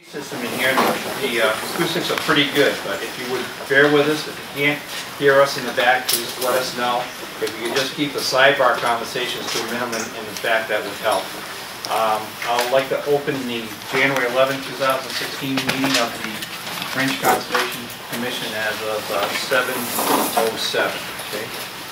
System in here, the acoustics are pretty good, but if you would bear with us, if you can't hear us in the back, please let us know. If you could just keep the sidebar conversations to a minimum in the back, that would help. I'd like to open the January 11, 2016 meeting of the French Conservation Commission as of 7:07. Okay.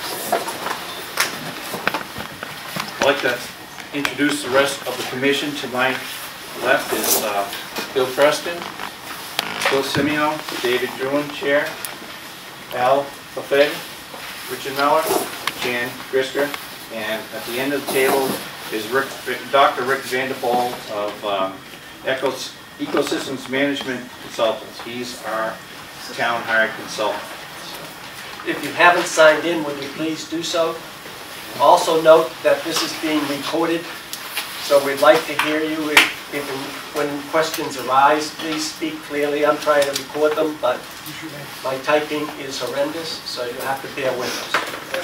I'd like to introduce the rest of the commission. To my left is Bill Preston, Bill Simeo, David Druin, Chair, Al Lafayette, Richard Miller, Jan Grisker, and at the end of the table is Dr. Rick Vanderpool of Ecosystems Management Consultants. He's our town hired consultant. If you haven't signed in, would you please do so? Also note that this is being recorded, so we'd like to hear you. When questions arise, please speak clearly. I'm trying to record them, but my typing is horrendous, so you have to bear with us.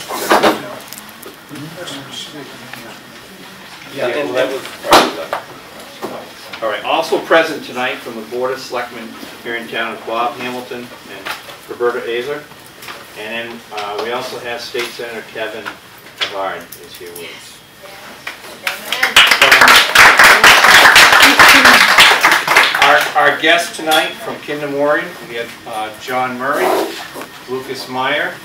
All right. Also present tonight from the Board of Selectmen here in town is Bob Hamilton and Roberta Azer. And then we also have State Senator Kevin Havard is here with us. Our guests tonight from Kinder Morgan, we have John Murray, Lucas Meyer,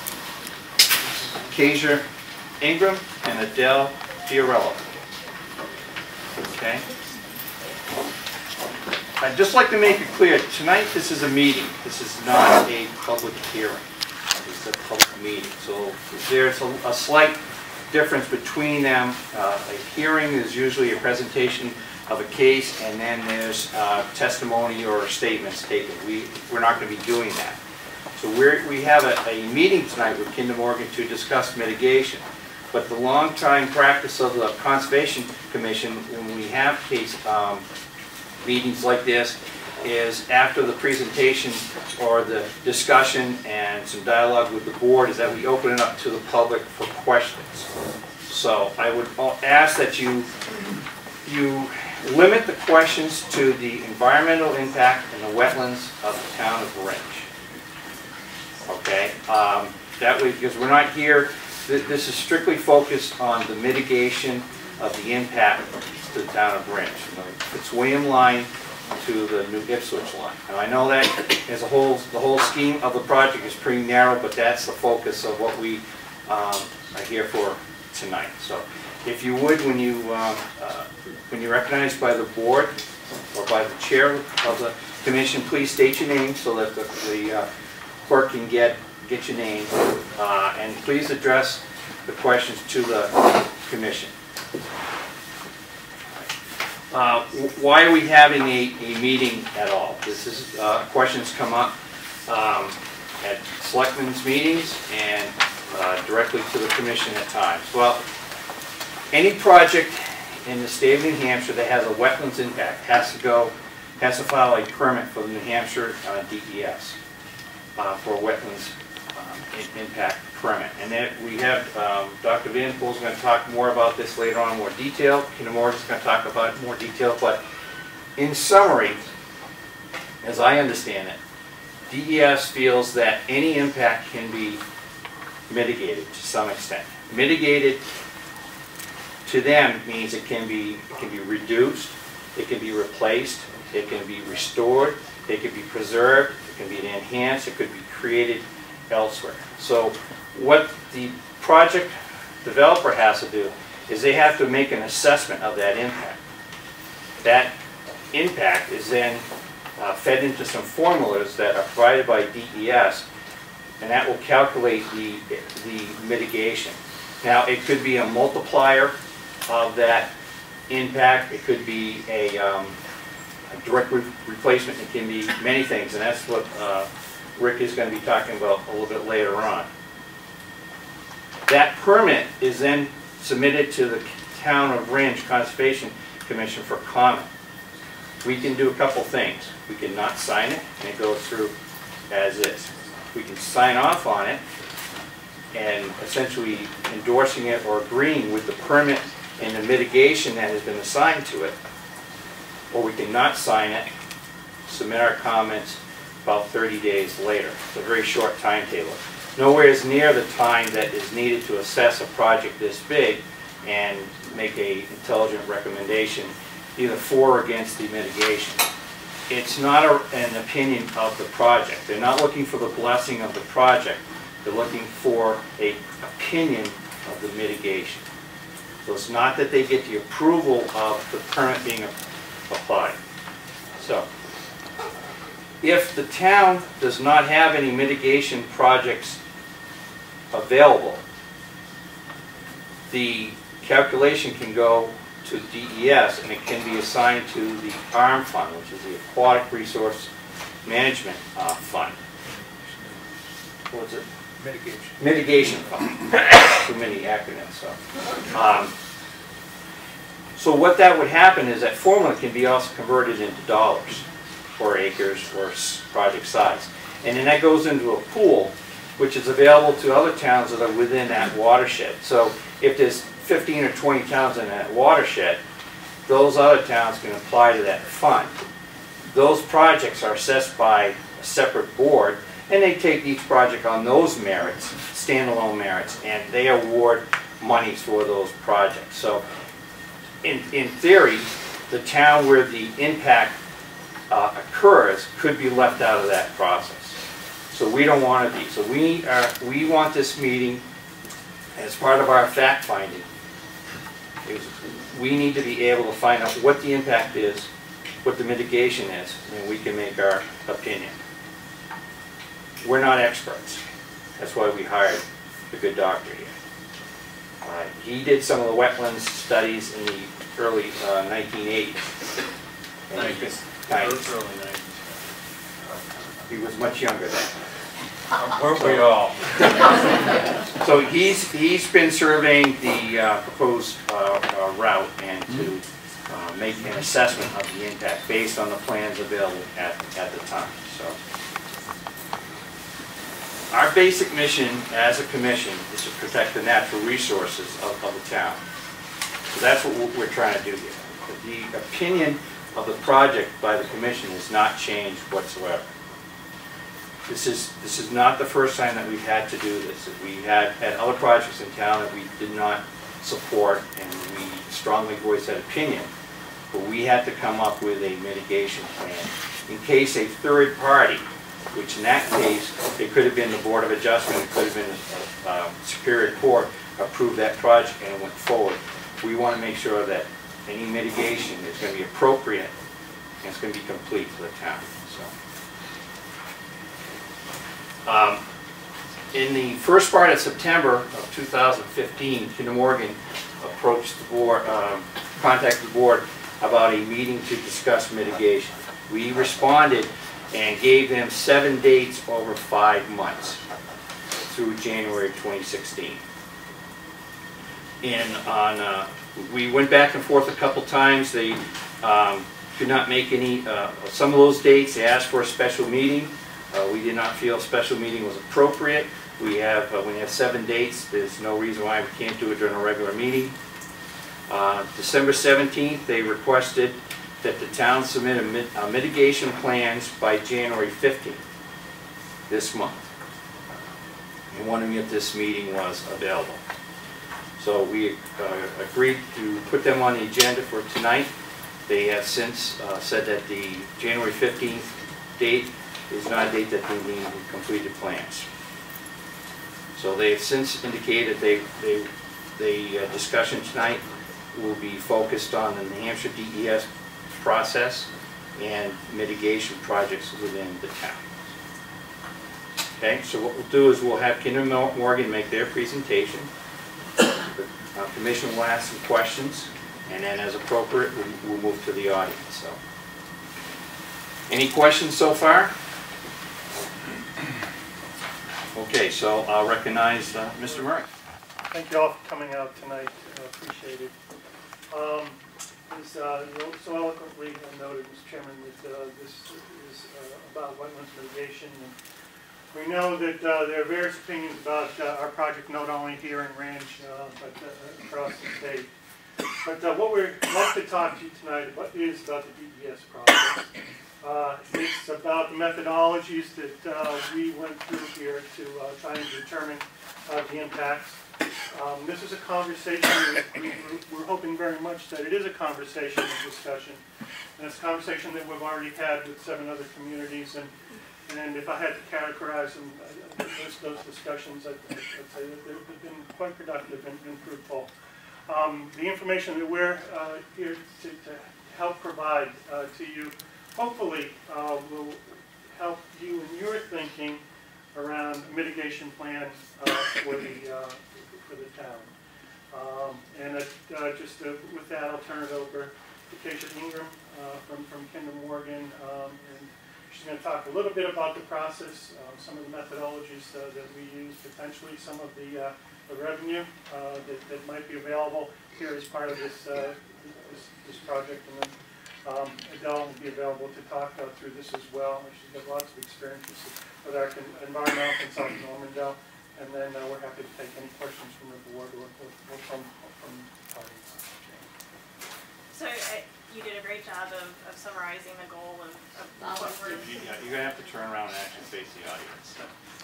Kasia Ingram, and Adele Fiorello. Okay. I'd just like to make it clear, tonight this is a meeting. This is not a public hearing. It's a public meeting. So there's a slight difference between them. A hearing is usually a presentation of a case, and then there's testimony or statements taken. We're not going to be doing that. So we have a meeting tonight with Kinder Morgan to discuss mitigation. But the long-time practice of the Conservation Commission, when we have case meetings like this, is after the presentation or the discussion and some dialogue with the board, is that we open it up to the public for questions. So I would ask that you limit the questions to the environmental impact and the wetlands of the town of Orange. Okay, that way, because we're not here, this is strictly focused on the mitigation of the impact to the town of Orange, from the Fitzwilliam line to the New Ipswich line. Now I know that as a whole, the whole scheme of the project is pretty narrow, but that's the focus of what we are here for tonight. So if you would, when you're recognized by the board or by the chair of the commission, please state your name so that the clerk can get your name, and please address the questions to the commission. Why are we having a meeting at all? This is questions come up at selectmen's meetings and directly to the commission at times. Well, any project in the state of New Hampshire that has a wetlands impact has to file a permit for the New Hampshire DES for a wetlands impact permit. And then we have Dr. Vanderpool is going to talk more about this later on in more detail. Kinder Morgan is going to talk about it in more detail. But in summary, as I understand it, DES feels that any impact can be mitigated to some extent. Mitigated to them means it can be reduced, it can be replaced, it can be restored, it can be preserved, it can be enhanced, it could be created elsewhere. So what the project developer has to do is they have to make an assessment of that impact. That impact is then fed into some formulas that are provided by DES, and that will calculate the mitigation. Now it could be a multiplier of that impact, it could be a direct replacement, it can be many things, and that's what Rick is going to be talking about a little bit later on. That permit is then submitted to the Town of Orange Conservation Commission for comment. We can do a couple things. We can not sign it and it goes through as is. We can sign off on it and essentially endorsing it or agreeing with the permit and the mitigation that has been assigned to it, or we can not sign it submit our comments about 30 days later. It's a very short timetable. Nowhere is near the time that is needed to assess a project this big and make an intelligent recommendation, either for or against the mitigation. It's not an opinion of the project. They're not looking for the blessing of the project. They're looking for an opinion of the mitigation. So it's not that they get the approval of the permit being applied. So, if the town does not have any mitigation projects available, the calculation can go to DES and it can be assigned to the ARM fund, which is the Aquatic Resource Management Fund. What's it? Mitigation fund. Too many acronyms. So what that would happen is that formula can be also converted into dollars or acres or project size. And then that goes into a pool which is available to other towns that are within that watershed. So if there's 15 or 20 towns in that watershed, those other towns can apply to that fund. Those projects are assessed by a separate board, and they take each project on those merits, standalone merits, and they award monies for those projects. So in theory, the town where the impact occurs could be left out of that process. So we don't want to be. So we want this meeting as part of our fact finding. We need to be able to find out what the impact is, what the mitigation is, and we can make our opinion. We're not experts. That's why we hired a good doctor here. He did some of the wetlands studies in the early 1980s. Early 90s. He was much younger then. Weren't we all? So he's been surveying the proposed route and to make an assessment of the impact based on the plans available at the time. So our basic mission as a commission is to protect the natural resources of the town. So that's what we're trying to do here. The opinion of the project by the commission has not changed whatsoever. This is not the first time that we've had to do this. We had other projects in town that we did not support, and we strongly voiced that opinion. But we had to come up with a mitigation plan in case a third party, which in that case, it could have been the Board of Adjustment, it could have been the Superior Court, approved that project and it went forward. We want to make sure that any mitigation is going to be appropriate and it's going to be complete for the town. In the first part of September of 2015, Kinder Morgan approached the board, contacted the board about a meeting to discuss mitigation. We responded and gave them 7 dates over 5 months through January 2016. And we went back and forth a couple times. They could not make any, some of those dates. They asked for a special meeting. We did not feel a special meeting was appropriate. When you have 7 dates, there's no reason why we can't do it during a regular meeting. December 17th, they requested that the town submit a mitigation plans by January 15th, this month. And wondering if this meeting was available. So we agreed to put them on the agenda for tonight. They have since said that the January 15th date is not a date that they need completed plans. So they have since indicated the discussion tonight will be focused on the New Hampshire DES process and mitigation projects within the town. Okay, so what we'll do is we'll have Kinder Morgan make their presentation. The commission will ask some questions, and then as appropriate, we'll move to the audience. So, any questions so far? Okay, so I'll recognize Mr. Murray. Thank you all for coming out tonight. Appreciate it. As so eloquently noted, Mr. Chairman, that this is about wetlands mitigation. And we know that there are various opinions about our project, not only here in Ranch, but across the state. But what we'd like to talk to you tonight about is about the DES process. It's about the methodologies that we went through here to try and determine the impacts. This is a conversation, we're hoping very much that it is a conversation and discussion. And it's a conversation that we've already had with 7 other communities. And if I had to characterize them, those discussions, I'd say that they've been quite productive and fruitful. The information that we're here to help provide to you, hopefully will help you in your thinking around a mitigation plan for the town. With that, I'll turn it over to Keisha Ingram from Kinder Morgan, and she's going to talk a little bit about the process, some of the methodologies that we use, potentially some of the revenue that might be available here as part of this project. And then Adele will be available to talk through this as well. She's got lots of experiences with our environmental consultant, Normandel. And then we're happy to take any questions from the board or from the audience. So you did a great job of summarizing the goal of what we're... You're going to have to turn around and actually face the audience.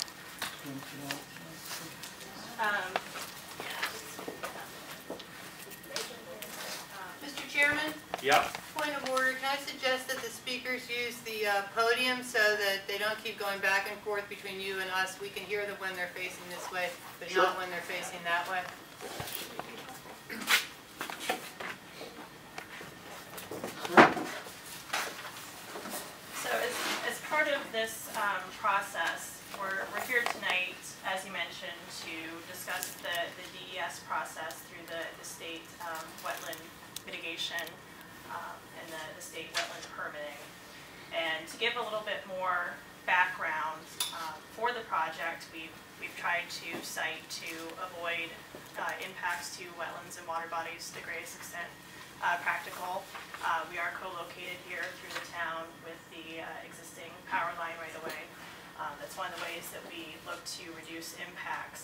Mr. Chairman? Yep. Point of order, can I suggest that the speakers use the podium so that they don't keep going back and forth between you and us? We can hear them when they're facing this way, but not when they're facing that way. So as part of this process, we're here tonight, as you mentioned, to discuss the DES process through the state wetland mitigation and the state wetland permitting. And to give a little bit more background for the project, we've tried to cite to avoid impacts to wetlands and water bodies to the greatest extent practical. We are co-located here through the town with the existing power line right away. That's one of the ways that we look to reduce impacts.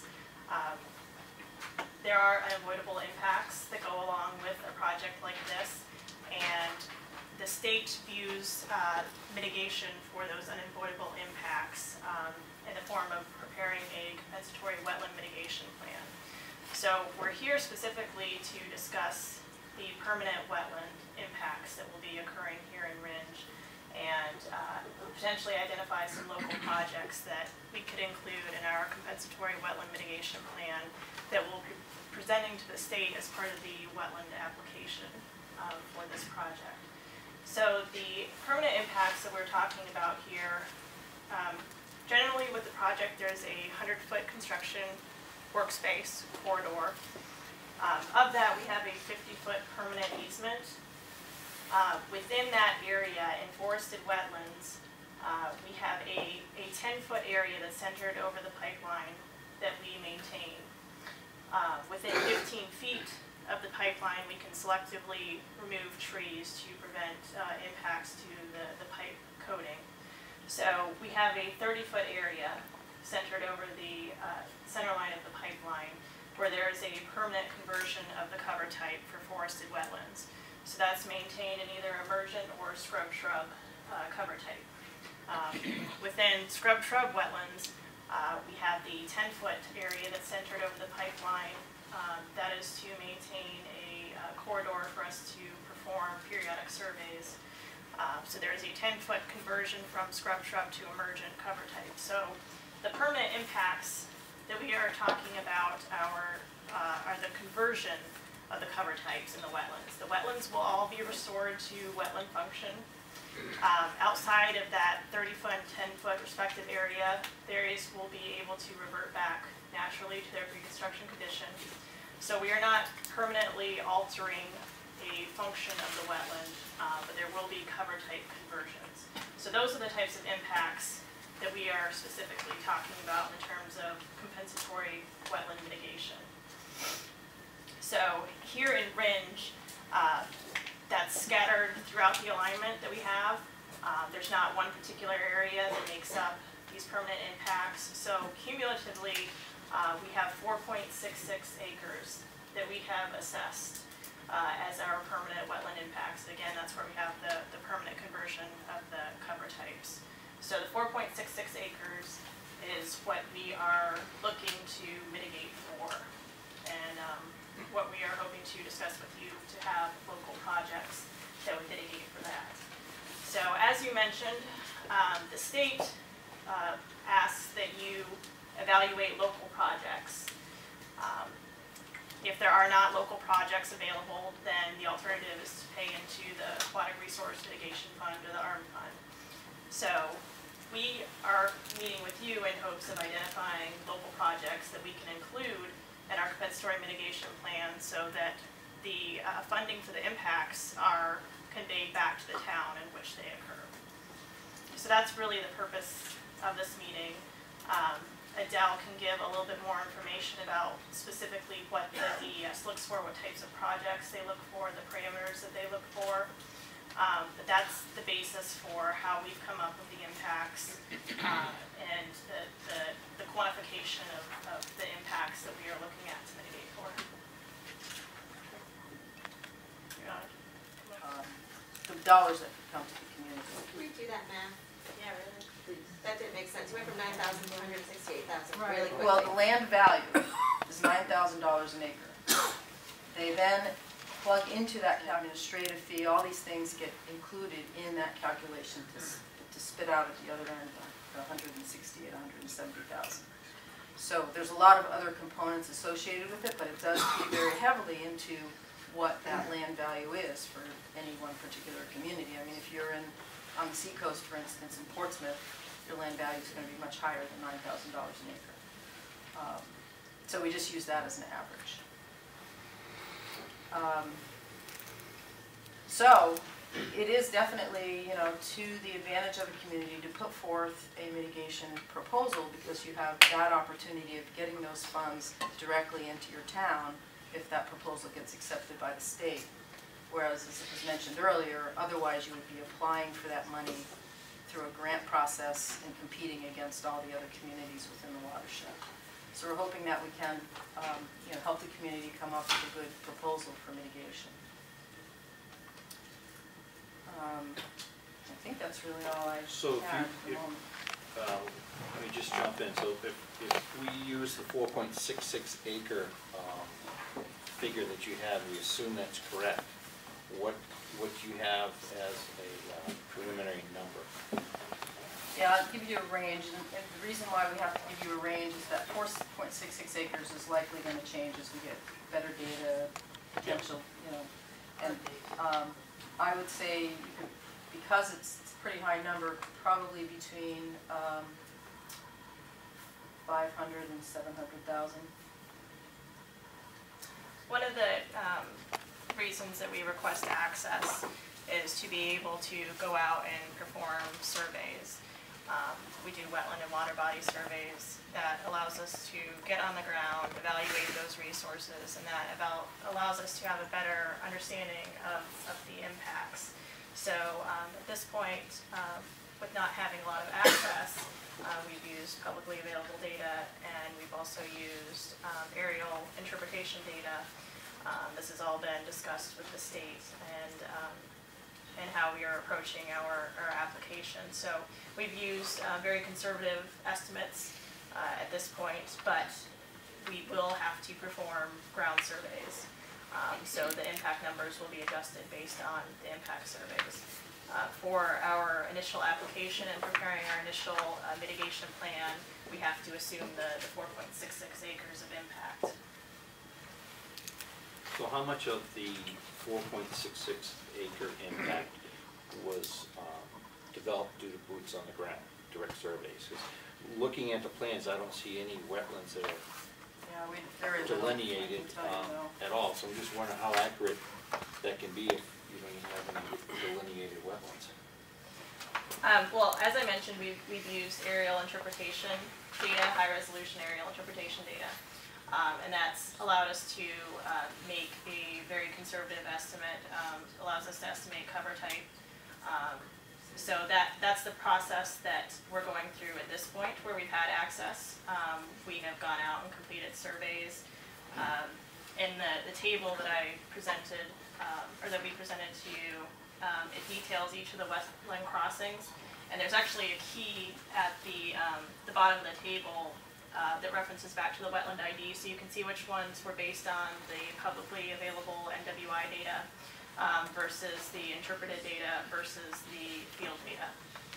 There are unavoidable impacts that go along with a project like this, and the state views mitigation for those unavoidable impacts in the form of preparing a compensatory wetland mitigation plan. So we're here specifically to discuss the permanent wetland impacts that will be occurring here in Rindge, and potentially identify some local projects that we could include in our compensatory wetland mitigation plan that we'll be presenting to the state as part of the wetland application for this project. So the permanent impacts that we're talking about here, generally with the project there's a 100-foot construction workspace corridor. Of that, we have a 50-foot permanent easement. Within that area, in forested wetlands, we have a 10-foot area that's centered over the pipeline that we maintain. Within 15 feet of the pipeline, we can selectively remove trees to prevent impacts to the pipe coating. So we have a 30-foot area centered over the center line of the pipeline, where there is a permanent conversion of the cover type for forested wetlands. So that's maintained in either emergent or scrub-shrub cover type. Within scrub-shrub wetlands, we have the 10-foot area that's centered over the pipeline. That is to maintain a corridor for us to perform periodic surveys. So there is a 10-foot conversion from scrub-shrub to emergent cover type. So the permanent impacts that we are talking about are the conversion of the cover types in the wetlands. The wetlands will all be restored to wetland function. Outside of that 30-foot and 10-foot respective area, areas will be able to revert back naturally to their pre-construction condition. So we are not permanently altering a function of the wetland, but there will be cover type conversions. So those are the types of impacts that we are specifically talking about in terms of compensatory wetland mitigation. So here in Rindge, that's scattered throughout the alignment that we have. There's not one particular area that makes up these permanent impacts. So cumulatively, we have 4.66 acres that we have assessed as our permanent wetland impacts. Again, that's where we have the permanent conversion of the cover use. So the 4.66 acres is what we are looking to mitigate for, and what we are hoping to discuss with you to have local projects that would mitigate for that. So as you mentioned, the state asks that you evaluate local projects. If there are not local projects available, then the alternative is to pay into the Aquatic Resource Mitigation Fund or the ARM Fund. So we are meeting with you in hopes of identifying local projects that we can include in our compensatory mitigation plan so that the funding for the impacts are conveyed back to the town in which they occur. So that's really the purpose of this meeting. Adele can give a little bit more information about specifically what the DES looks for, what types of projects they look for, the parameters that they look for. But that's the basis for how we've come up with the impacts and the quantification of the impacts that we are looking at to mitigate for. The dollars that come to the community. Can we do that math? Yeah, really? Please. That didn't make sense. We went from 9,000 to 168,000 really quickly. Well, the land value is $9,000 an acre. They then plug into that administrative fee, all these things get included in that calculation to spit out at the other end, the 168, 170,000. So there's a lot of other components associated with it, but it does feed very heavily into what that land value is for any one particular community. I mean, if you're on the seacoast, for instance, in Portsmouth, your land value is going to be much higher than $9,000 an acre. So we just use that as an average. So it is definitely, to the advantage of the community to put forth a mitigation proposal, because you have that opportunity of getting those funds directly into your town if that proposal gets accepted by the state. Whereas, as was mentioned earlier, otherwise you would be applying for that money through a grant process and competing against all the other communities within the watershed. So we're hoping that we can help the community come up with a good proposal for mitigation. I think that's really all I So have at the moment. let me just jump in. So if we use the 4.66 acre figure that you have, we assume that's correct, what do you have as a preliminary number? Yeah, I'll give you a range, and the reason why we have to give you a range is that 4.66 acres is likely going to change as we get better data, potential, and I would say, because it's a pretty high number, probably between 500 and 700,000. One of the reasons that we request access is to be able to go out and perform surveys. We do wetland and water body surveys that allows us to get on the ground, evaluate those resources, and that allows us to have a better understanding of the impacts. So at this point, with not having a lot of access, we've used publicly available data, and we've also used aerial interpretation data. This has all been discussed with the state and how we are approaching our application. So we've used very conservative estimates at this point, but we will have to perform ground surveys. So the impact numbers will be adjusted based on the impact surveys. For our initial application and preparing our initial mitigation plan, we have to assume the 4.66 acres of impact. So how much of the 4.66 acre impact was developed due to boots on the ground, direct surveys? 'Cause looking at the plans, I don't see any wetlands that are There is delineated at all. So I'm just wondering how accurate that can be if you have any delineated wetlands. Well, as I mentioned, we've used aerial interpretation data, high-resolution aerial interpretation data. And that's allowed us to make a very conservative estimate, allows us to estimate cover type. So that's the process that we're going through at this point where we've had access. We have gone out and completed surveys. In the table that I presented, or that we presented to you It details each of the wetland crossings, and there's actually a key at the bottom of the table that references back to the wetland ID, so you can see which ones were based on the publicly available NWI data versus the interpreted data versus the field data.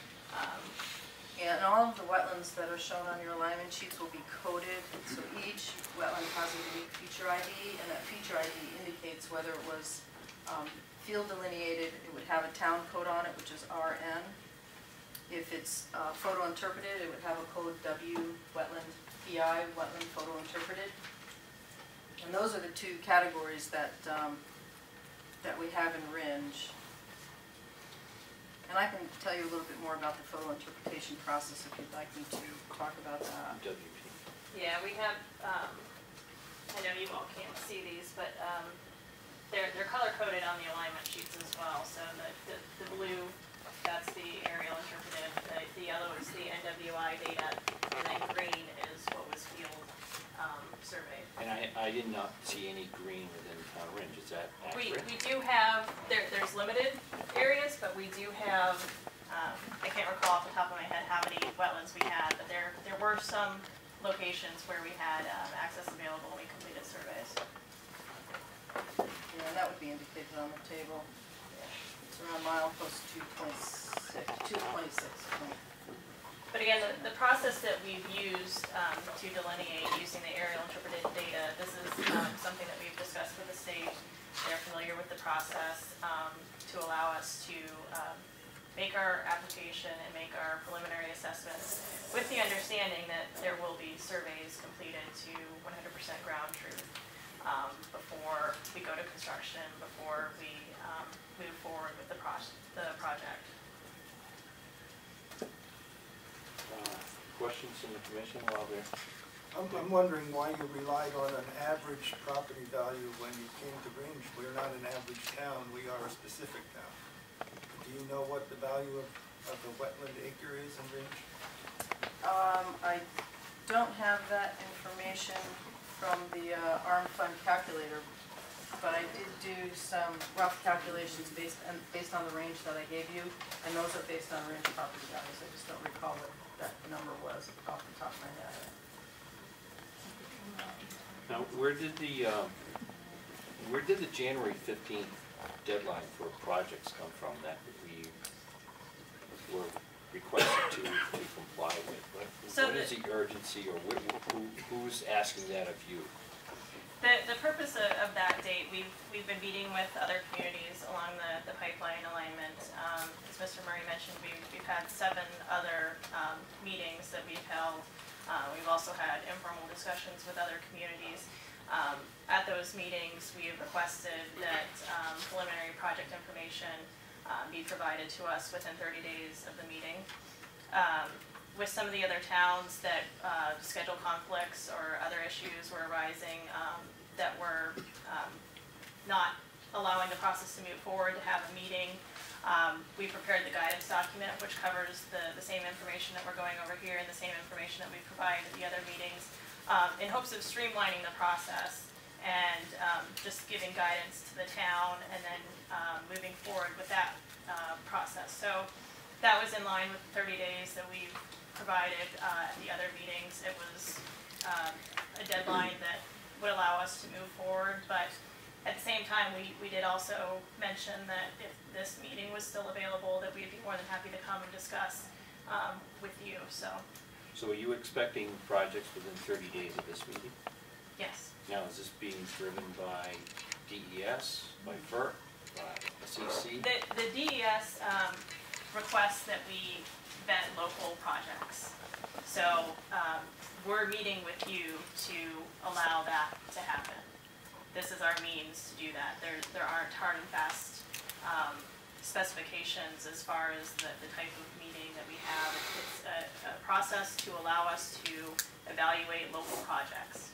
And all of the wetlands that are shown on your alignment sheets will be coded, so each wetland has a unique feature ID, and that feature ID indicates whether it was field delineated. It would have a town code on it, which is RN. If it's photo interpreted, it would have a code W, wetland PI, wetland photo interpreted. And those are the two categories that that we have in RINJ. And I can tell you a little bit more about the photo interpretation process if you'd like me to talk about that. Yeah, we have, I know you all can't see these, but they're color coded on the alignment sheets as well. So the blue, that's the aerial interpreted, the yellow is the NWI data, and then green is what was field surveyed. And I did not see any green within town range, is that accurate? We do have, there's limited areas, but we do have, I can't recall off the top of my head how many wetlands we had, but there were some locations where we had access available when we completed surveys. Yeah, and that would be indicated on the table. It's around milepost 2.26. But again, the process that we've used to delineate using the aerial interpreted data, this is something that we've discussed with the state. They're familiar with the process to allow us to make our application and make our preliminary assessments with the understanding that there will be surveys completed to 100% ground truth before we go to construction, before we move forward with the project. Questions from the commission while they're... I'm wondering why you relied on an average property value when you came to RINJ. We're not an average town, we are a specific town. Do you know what the value of the wetland acre is in RINJ? I don't have that information from the ARM fund calculator, but I did do some rough calculations based on the range that I gave you, and those are based on RINJ property values. I just don't recall what that number was off the top of my head. Now, where did the January 15th deadline for projects come from that we were requested to comply with? What is the urgency, or who's asking that of you? The purpose of that date, we've been meeting with other communities along the pipeline alignment. As Mr. Murray mentioned, we've had 7 other meetings that we've held. We've also had informal discussions with other communities. At those meetings, we have requested that preliminary project information be provided to us within 30 days of the meeting. With some of the other towns that schedule conflicts or other issues were arising that were not allowing the process to move forward to have a meeting, we prepared the guidance document, which covers the same information that we're going over here and the same information that we provided at the other meetings, in hopes of streamlining the process and just giving guidance to the town and then moving forward with that process. So that was in line with the 30 days that we've provided at the other meetings. It was a deadline that would allow us to move forward, but at the same time, we did also mention that if this meeting was still available, that we'd be more than happy to come and discuss with you. So are you expecting projects within 30 days of this meeting? yes. Now, is this being driven by DES, by FERC, by SEC? The DES requests that we vet local projects. So we're meeting with you to allow that to happen. This is our means to do that. There aren't hard and fast specifications as far as the type of meeting that we have. It's a process to allow us to evaluate local projects.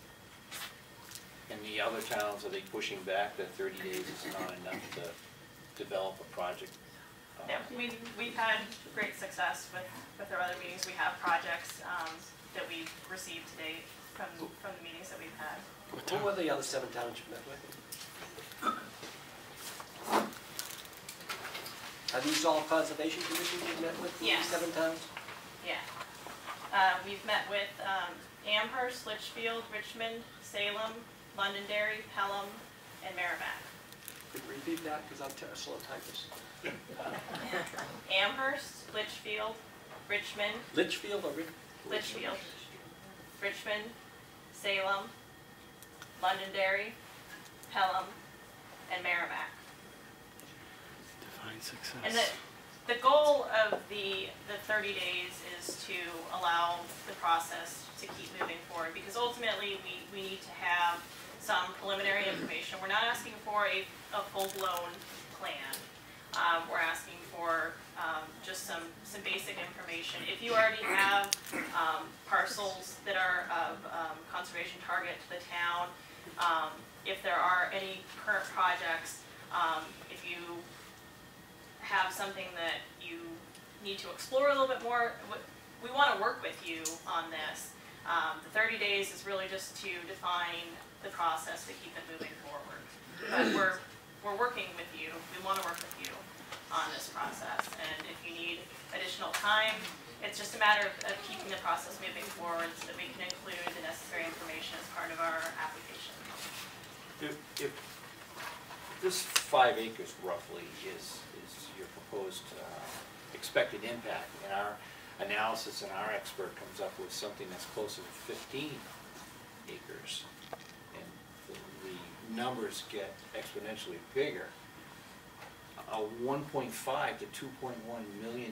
And the other towns, are they pushing back that 30 days is not enough to develop a project? Yeah, we've had great success with our other meetings. We have projects that we've received to date from the meetings that we've had. What were the other 7 towns you met with? Are these all conservation commissions you've met with, these Yes. 7 towns? Yeah. We've met with Amherst, Litchfield, Richmond, Salem, Londonderry, Pelham, and Merrimack. Could you repeat that, because I'm a slow typist. Amherst, Litchfield, Richmond, Litchfield or Litchfield, Richmond, Salem, Londonderry, Pelham, and Merrimack. Define success. And the goal of the 30 days is to allow the process to keep moving forward, because ultimately we need to have some preliminary information. We're not asking for a full-blown plan. We're asking for just some basic information. If you already have parcels that are of conservation target to the town, if there are any current projects, if you have something that you need to explore a little bit more, we want to work with you on this. The 30 days is really just to define the process to keep it moving forward. But we're working with you. We want to work with you on this process. And if you need additional time, it's just a matter of keeping the process moving forward so that we can include the necessary information as part of our application. If this 5 acres roughly is your proposed expected impact, and our analysis and our expert comes up with something that's closer to 15 acres, and the numbers get exponentially bigger, a $1.5 to $2.1 million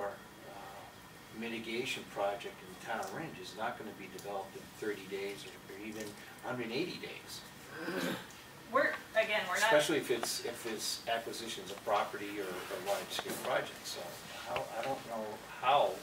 mitigation project in the town of Ringe is not going to be developed in 30 days or even 180 days. We're not. Especially if it's acquisitions of property or large-scale projects. So I don't know how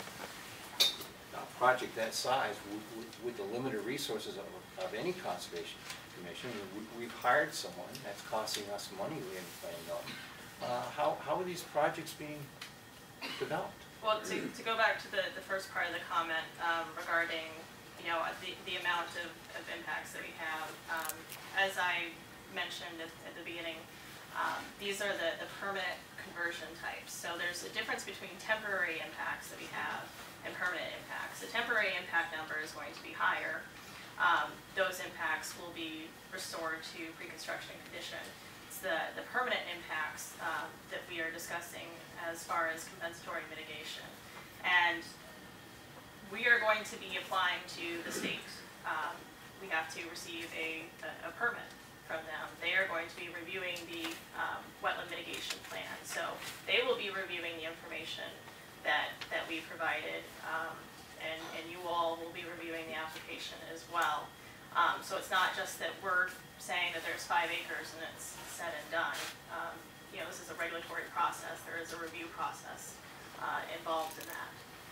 a project that size, with the limited resources of any conservation commission, we've hired someone that's costing us money we haven't planned on. How are these projects being developed? Well, to go back to the first part of the comment regarding, the amount of impacts that we have, as I mentioned at the beginning, these are the permanent conversion types. So there's a difference between temporary impacts that we have and permanent impacts. The temporary impact number is going to be higher. Those impacts will be restored to pre-construction condition. It's the permanent impacts that we are discussing as far as compensatory mitigation. And we are going to be applying to the state. We have to receive a permit from them. They are going to be reviewing the wetland mitigation plan. So they will be reviewing the information that we provided, and you all will be reviewing the application as well. So it's not just that we're saying that there's 5 acres and it's said and done. This is a regulatory process. There is a review process involved in that.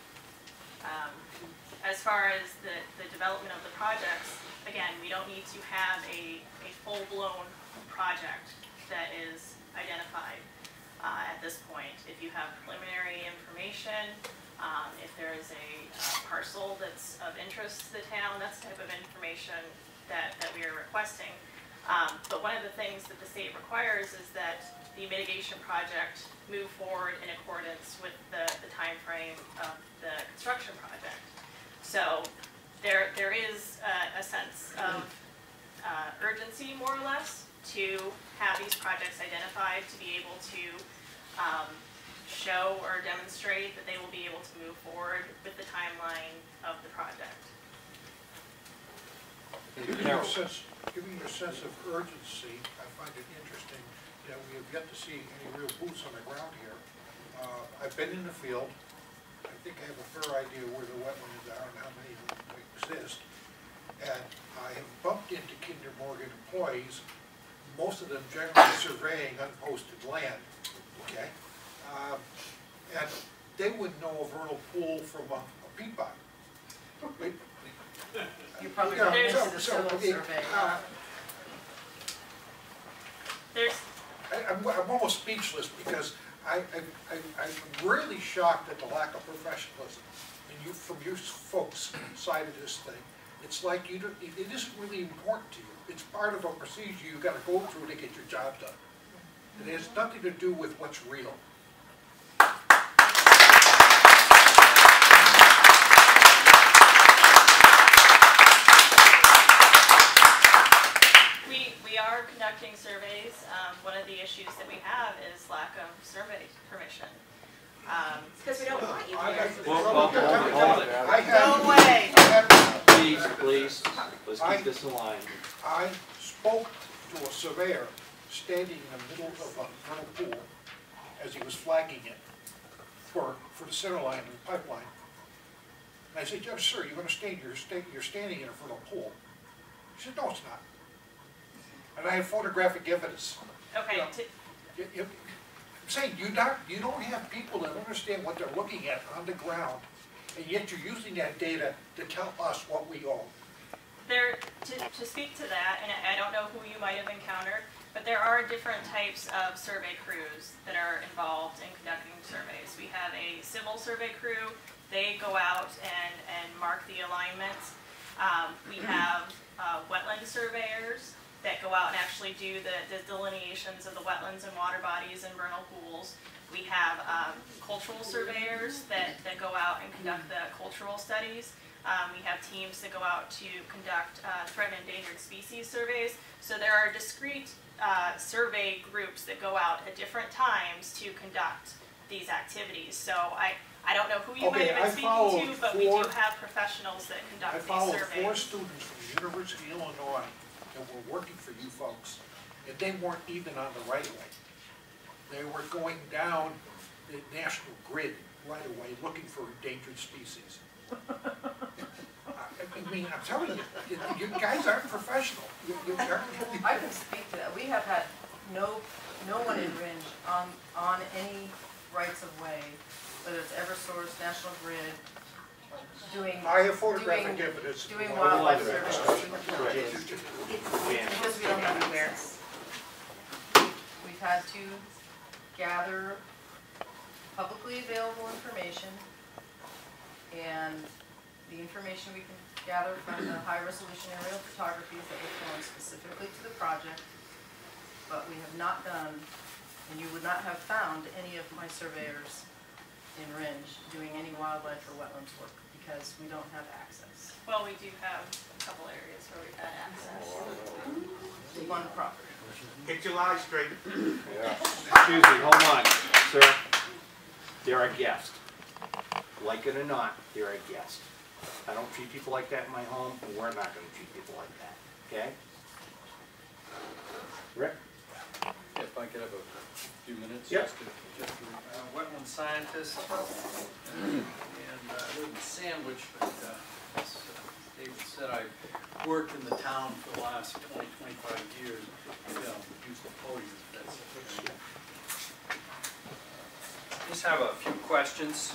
As far as the development of the projects, again, we don't need to have a full-blown project that is identified at this point. If you have preliminary information, if there is a parcel that's of interest to the town, that's the type of information that we are requesting. But one of the things that the state requires is that the mitigation project move forward in accordance with the time frame of the construction project. So there is a sense of urgency, more or less, to have these projects identified, to be able to show or demonstrate that they will be able to move forward with the timeline of the project. Giving you a sense of urgency, I find it interesting that we have yet to see any real boots on the ground here. I've been in the field. I think I have a fair idea where the wetlands are and how many exist. And I have bumped into Kinder Morgan employees, most of them generally surveying unposted land, okay? And they wouldn't know a vernal pool from a peat bog. You probably Yeah, ran into so- the so, civil okay, survey. I'm almost speechless because I'm really shocked at the lack of professionalism from you folks' side of this thing. It's like it isn't really important to you. It's part of a procedure you got to go through to get your job done. It has nothing to do with what's real. conducting surveys, one of the issues that we have is lack of survey permission. Because we don't want you I here. got- Well, hold it. I had- No way. I had- Please, let's keep this in line. I spoke to a surveyor standing in the middle of a vernal pool as he was flagging it for the center line of the pipeline. And I said, "Judge, sir, you're standing in a vernal pool." He said, "No, it's not." And I have photographic evidence. Okay, Yeah. I'm saying, you don't have people that understand what they're looking at on the ground, and yet you're using that data to tell us what we own. to speak to that, and I don't know who you might have encountered, but there are different types of survey crews that are involved in conducting surveys. We have a civil survey crew. They go out and mark the alignments. We have wetland surveyers that go out and actually do the delineations of the wetlands and water bodies and vernal pools. We have cultural surveyors that go out and conduct the cultural studies. We have teams that go out to conduct threatened and endangered species surveys. So there are discrete survey groups that go out at different times to conduct these activities. So I don't know who you might have been speaking to, but we do have professionals that conduct I these followed surveys. 4 students from the University of Illinois that were working for you folks, and they weren't even on the right-of-way. They were going down the national grid right-of-way looking for endangered species. I mean, I'm telling you, you guys aren't professional. I can speak to that. We have had no one in Ringe on any rights of way, whether it's Eversource, National Grid, doing evidence. doing wildlife surveys. Yeah. Because we don't have access. We've had to gather publicly available information, and the information we can gather from the high-resolution aerial photographies that were flown specifically to the project, but we have not done, and you would not have found any of my surveyors in Ringe doing any wildlife or wetlands work because we don't have access. Well, we do have a couple areas where we've had access. One property. Get your lies straight. Excuse me, hold on, sir. They're a guest. Like it or not, they're a guest. I don't treat people like that in my home, and we're not gonna treat people like that, okay? Rick? If I could have a few minutes? Yep. Just wetland scientist, and I live in Sandwich, but as David said, I've worked in the town for the last 20, 25 years. Maybe I'll use the podium if that's okay. Just have a few questions.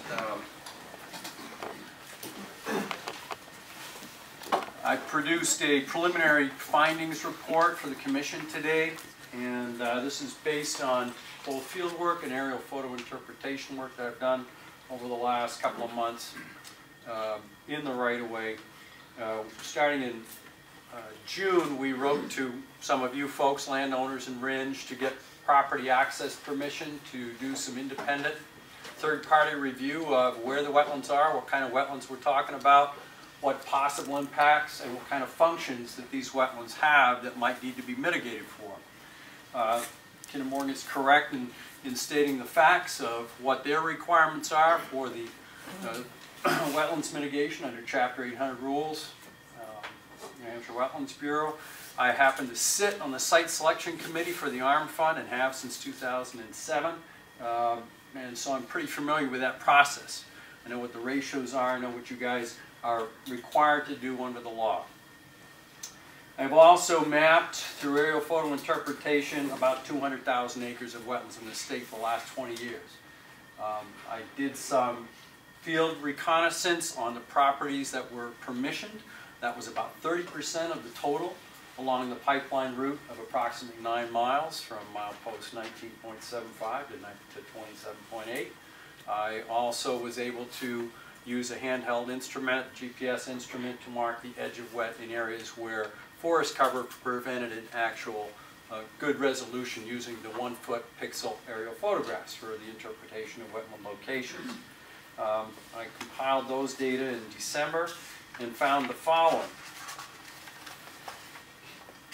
I produced a preliminary findings report for the commission today, and this is based on both field work and aerial photo interpretation work that I've done over the last couple of months in the right-of-way. Starting in June, we wrote to some of you folks, landowners in Ringe, to get property access permission to do some independent third-party review of where the wetlands are, what kind of wetlands we're talking about, what possible impacts and what kind of functions that these wetlands have that might need to be mitigated for. Kinder Morgan is correct in stating the facts of what their requirements are for the wetlands mitigation under Chapter 800 rules, New Hampshire Wetlands Bureau. I happen to sit on the site selection committee for the ARM Fund and have since 2007. And so I'm pretty familiar with that process. I know what the ratios are, I know what you guys are required to do under the law. I've also mapped through aerial photo interpretation about 200,000 acres of wetlands in the state for the last 20 years. I did some field reconnaissance on the properties that were permissioned. That was about 30% of the total along the pipeline route of approximately 9 miles from milepost 19.75 to 27.8. I also was able to use a handheld instrument, GPS instrument, to mark the edge of wet in areas where forest cover prevented an actual good resolution using the 1-foot pixel aerial photographs for the interpretation of wetland locations. I compiled those data in December and found the following.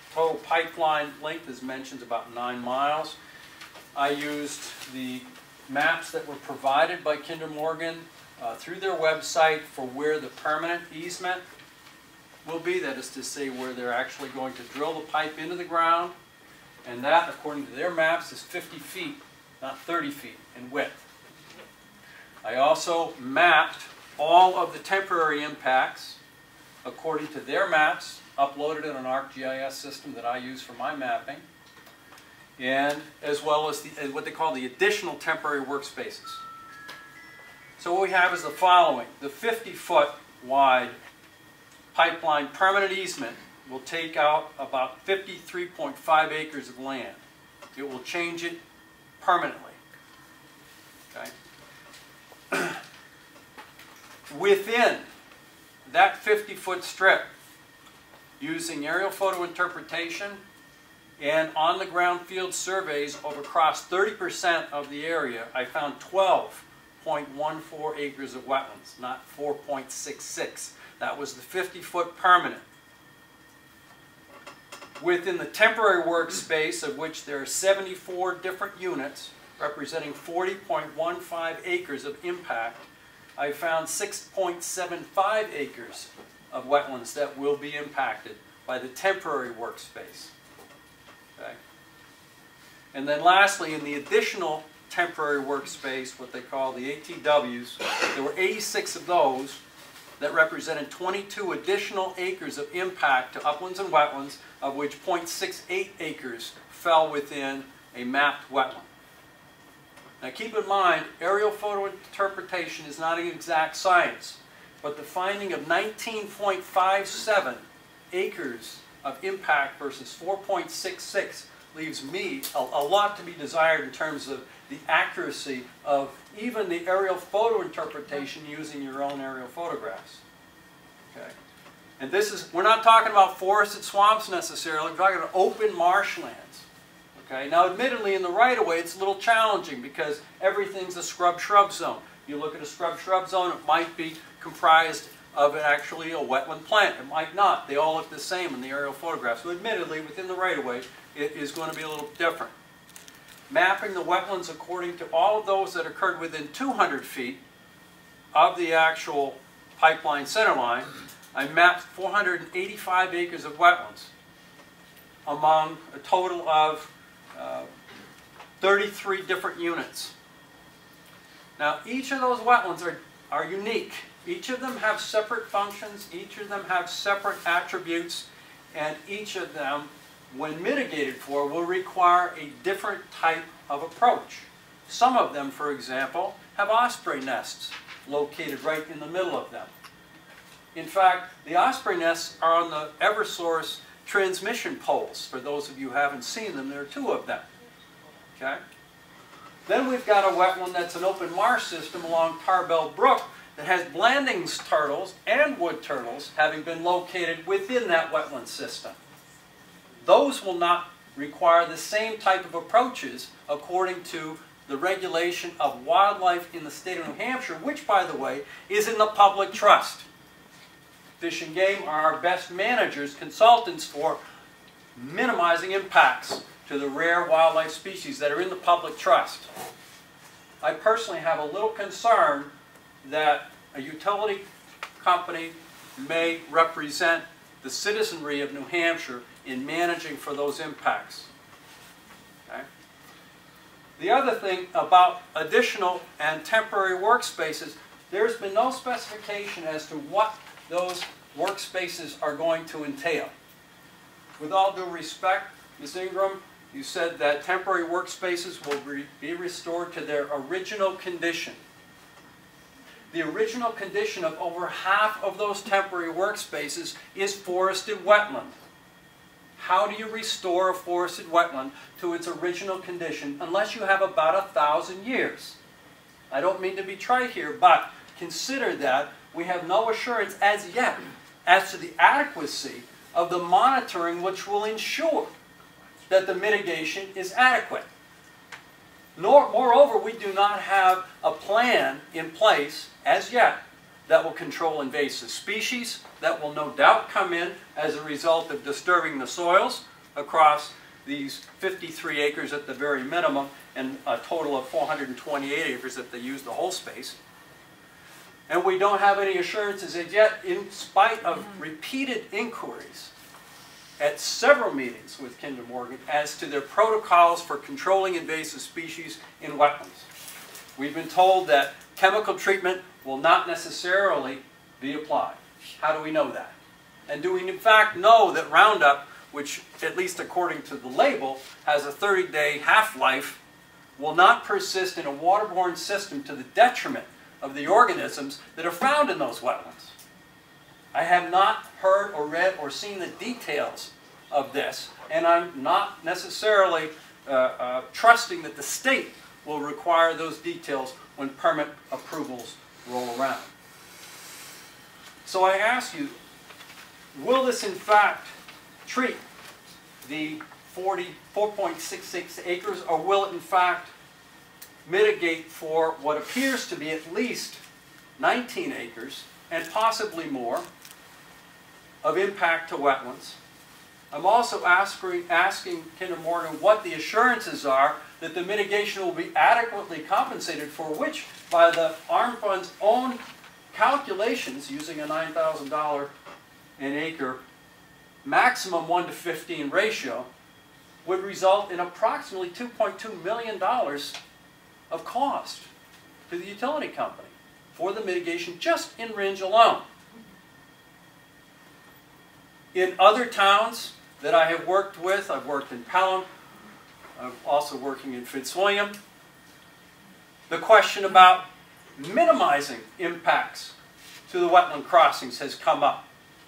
total pipeline length is mentioned about 9 miles. I used the maps that were provided by Kinder Morgan through their website for where the permanent easement will be. That is to say, where they're actually going to drill the pipe into the ground. And that, according to their maps, is 50 feet, not 30 feet in width. I also mapped all of the temporary impacts according to their maps, uploaded in an ArcGIS system that I use for my mapping, and as well as what they call the additional temporary workspaces. So what we have is the following. The 50-foot wide pipeline permanent easement will take out about 53.5 acres of land. It will change it permanently. Okay? Within that 50-foot strip, using aerial photo interpretation and on-the-ground field surveys of across 30% of the area, I found 12.14 acres of wetlands, not 4.66. That was the 50-foot permanent. Within the temporary workspace, of which there are 74 different units, representing 40.15 acres of impact, I found 6.75 acres of wetlands that will be impacted by the temporary workspace. Okay? And then lastly, in the additional temporary workspace, what they call the ATWs, there were 86 of those that represented 22 additional acres of impact to uplands and wetlands, of which 0.68 acres fell within a mapped wetland. Now keep in mind, aerial photo interpretation is not an exact science, but the finding of 19.57 acres of impact versus 4.66 leaves me a lot to be desired in terms of the accuracy of even the aerial photo interpretation using your own aerial photographs. Okay? And this is, we're not talking about forested swamps necessarily, we're talking about open marshlands. Okay? Now admittedly in the right-of-way it's a little challenging because everything's a scrub-shrub zone. You look at a scrub-shrub zone, it might be comprised of actually a wetland plant. It might not. They all look the same in the aerial photographs. So admittedly, within the right-of-way, it is going to be a little different. Mapping the wetlands according to all of those that occurred within 200 feet of the actual pipeline center line, I mapped 485 acres of wetlands among a total of 33 different units. Now, each of those wetlands are unique. Each of them have separate functions, each of them have separate attributes, and each of them, when mitigated for, will require a different type of approach. Some of them, for example, have osprey nests located right in the middle of them. In fact, the osprey nests are on the Eversource transmission poles. For those of you who haven't seen them, there are 2 of them. Okay? Then we've got a wetland that's an open marsh system along Tarbell Brook that has Blanding's turtles and wood turtles having been located within that wetland system. Those will not require the same type of approaches according to the regulation of wildlife in the state of New Hampshire, which, by the way, is in the public trust. Fish and Game are our best managers, consultants for minimizing impacts to the rare wildlife species that are in the public trust. I personally have a little concern that a utility company may represent the citizenry of New Hampshire in managing for those impacts. Okay? The other thing about additional and temporary workspaces, there's been no specification as to what those workspaces are going to entail. With all due respect, Ms. Ingram, you said that temporary workspaces will be restored to their original condition. The original condition of over half of those temporary workspaces is forested wetland. How do you restore a forested wetland to its original condition unless you have about 1,000 years? I don't mean to be trite here, but consider that we have no assurance as yet as to the adequacy of the monitoring which will ensure that the mitigation is adequate. Moreover, we do not have a plan in place as yet that will control invasive species that will no doubt come in as a result of disturbing the soils, across these 53 acres at the very minimum, and a total of 428 acres if they use the whole space. And we don't have any assurances as yet, in spite of repeated inquiries at several meetings with Kinder Morgan as to their protocols for controlling invasive species in wetlands. We've been told that chemical treatment will not necessarily be applied. How do we know that? And do we in fact know that Roundup, which at least according to the label has a 30-day half-life, will not persist in a waterborne system to the detriment of the organisms that are found in those wetlands? I have not heard or read or seen the details of this, and I'm not necessarily trusting that the state will require those details when permit approvals roll around. So I ask you, will this in fact treat the 4.66 acres, or will it in fact mitigate for what appears to be at least 19 acres and possibly more of impact to wetlands? I'm also asking Kinder Morgan what the assurances are that the mitigation will be adequately compensated for, which by the ARM Fund's own calculations, using a $9,000 an acre maximum 1:15 ratio, would result in approximately $2.2 million of cost to the utility company for the mitigation just in Rindge alone. In other towns that I have worked with, I've worked in Pelham, I'm also working in Fitzwilliam, the question about minimizing impacts to the wetland crossings has come up.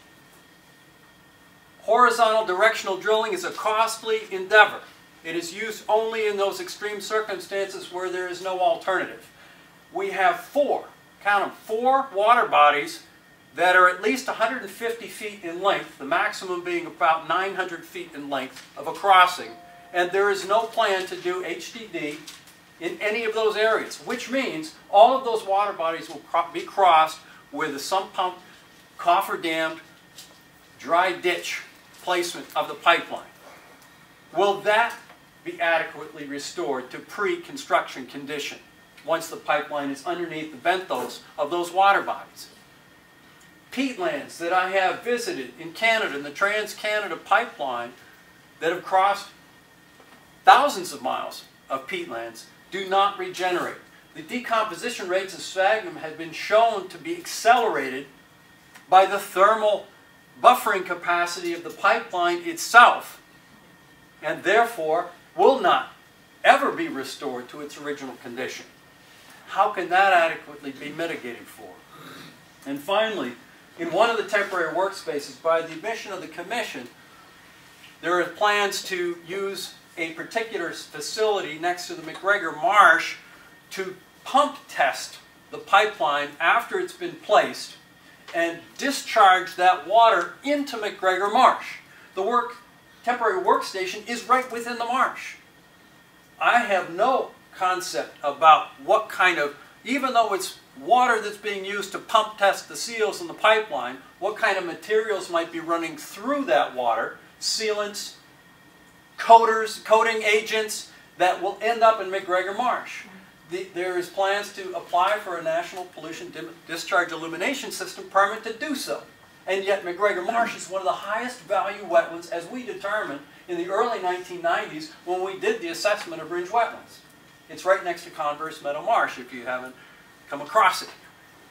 Horizontal directional drilling is a costly endeavor. It is used only in those extreme circumstances where there is no alternative. We have four, count them, 4 water bodies that are at least 150 feet in length, the maximum being about 900 feet in length of a crossing, and there is no plan to do HDD in any of those areas, which means all of those water bodies will be crossed with a sump pump, coffer-dammed, dry ditch placement of the pipeline. Will that be adequately restored to pre-construction condition once the pipeline is underneath the benthos of those water bodies? Peatlands that I have visited in Canada, in the Trans-Canada Pipeline, that have crossed thousands of miles of peatlands, do not regenerate. The decomposition rates of sphagnum have been shown to be accelerated by the thermal buffering capacity of the pipeline itself, and therefore will not ever be restored to its original condition. How can that adequately be mitigated for? And finally, in one of the temporary workspaces, by the admission of the Commission, there are plans to use a particular facility next to the McGregor Marsh to pump test the pipeline after it's been placed and discharge that water into McGregor Marsh. The temporary workstation is right within the marsh. I have no concept about what kind of, even though it's water that's being used to pump test the seals in the pipeline, what kind of materials might be running through that water, sealants, coating agents that will end up in McGregor Marsh. There is plans to apply for a National Pollution Discharge Elimination System permit to do so. And yet McGregor Marsh is one of the highest value wetlands, as we determined in the early 1990s when we did the assessment of Rindge wetlands. It's right next to Converse Meadow Marsh, if you haven't come across it.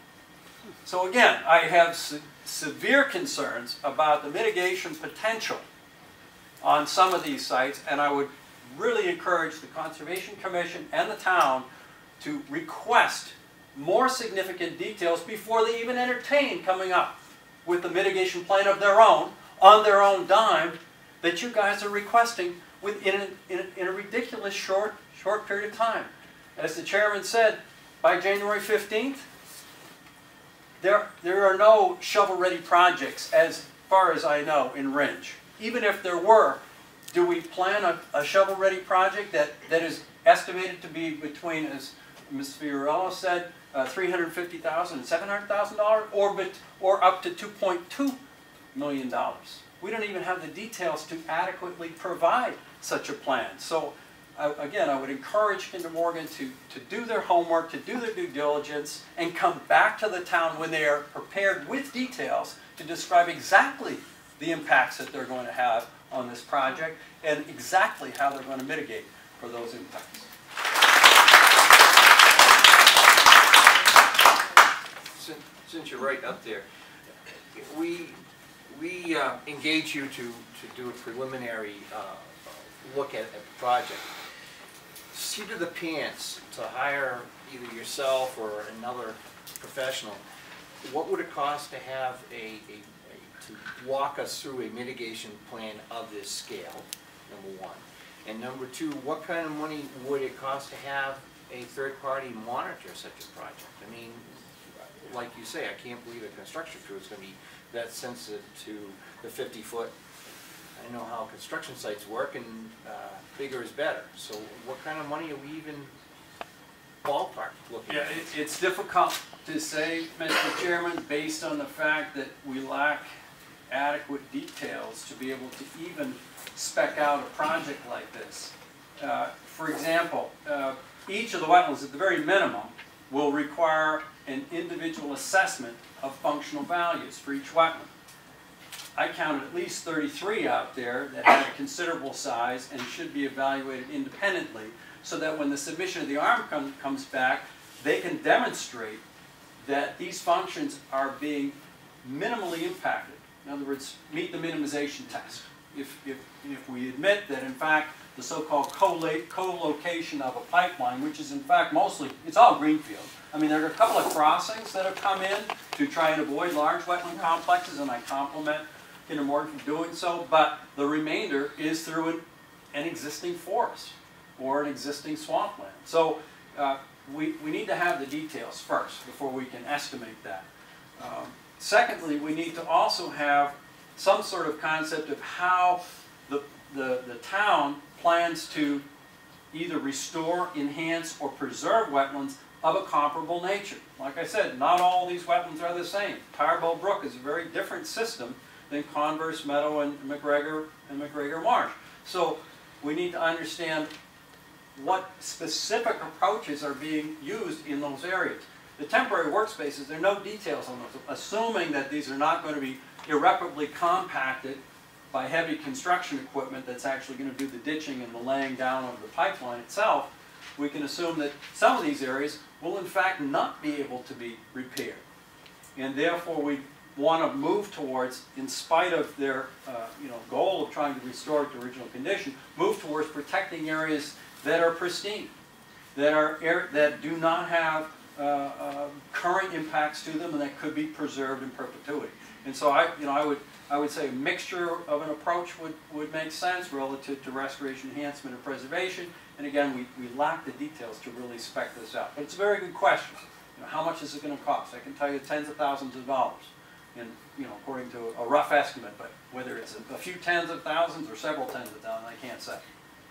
So again, I have severe concerns about the mitigation potential on some of these sites, and I would really encourage the Conservation Commission and the town to request more significant details before they even entertain coming up with the mitigation plan of their own, on their own dime, that you guys are requesting in a ridiculous short period of time. As the chairman said, by January 15th, there are no shovel-ready projects, as far as I know, in Rindge. Even if there were, do we plan a shovel-ready project that is estimated to be between, as Ms. Fiorello said, $350,000 and $700,000, or up to $2.2 million? we don't even have the details to adequately provide such a plan. So again, I would encourage Kinder Morgan to do their homework, to do their due diligence, and come back to the town when they are prepared with details to describe exactly the impacts that they're going to have on this project and exactly how they're going to mitigate for those impacts. Since you're right up there, we engage you to do a preliminary look at the project. Seat of the pants to hire either yourself or another professional. What would it cost to have to walk us through a mitigation plan of this scale, number one? And number two, what kind of money would it cost to have a third-party monitor such a project? I mean, like you say, I can't believe a construction crew is going to be that sensitive to the 50-foot. I know how construction sites work, and bigger is better. So what kind of money are we even ballpark looking at? Yeah, it's difficult to say, Mr. Chairman, based on the fact that we lack adequate details to be able to even spec out a project like this. For example, each of the wetlands, at the very minimum, will require an individual assessment of functional values for each wetland. I counted at least 33 out there that had a considerable size and should be evaluated independently, so that when the submission of the ARM comes back, they can demonstrate that these functions are being minimally impacted. In other words, meet the minimization test. If we admit that, in fact, the so-called co-location of a pipeline, which is in fact mostly, it's all greenfield. I mean, there are a couple of crossings that have come in to try and avoid large wetland complexes, and I compliment Kinder Morgan for doing so, but the remainder is through an existing forest or an existing swampland. So we need to have the details first before we can estimate that. Secondly, we need to also have some sort of concept of how the town plans to either restore, enhance, or preserve wetlands of a comparable nature. Like I said, not all these wetlands are the same. Tarbell Brook is a very different system than Converse Meadow and McGregor Marsh. So we need to understand what specific approaches are being used in those areas. The temporary workspaces, there are no details on those. Assuming that these are not going to be irreparably compacted by heavy construction equipment that's actually going to do the ditching and the laying down of the pipeline itself, we can assume that some of these areas will in fact not be able to be repaired. And therefore we want to move towards, in spite of their goal of trying to restore it to original condition, move towards protecting areas that are pristine, that do not have current impacts to them and that could be preserved in perpetuity. And so I would say a mixture of an approach would make sense relative to restoration, enhancement, and preservation. And again, we lack the details to really spec this out. But it's a very good question. How much is it going to cost? I can tell you tens of thousands of dollars, and according to a rough estimate. But whether it's a few tens of thousands or several tens of thousands, I can't say.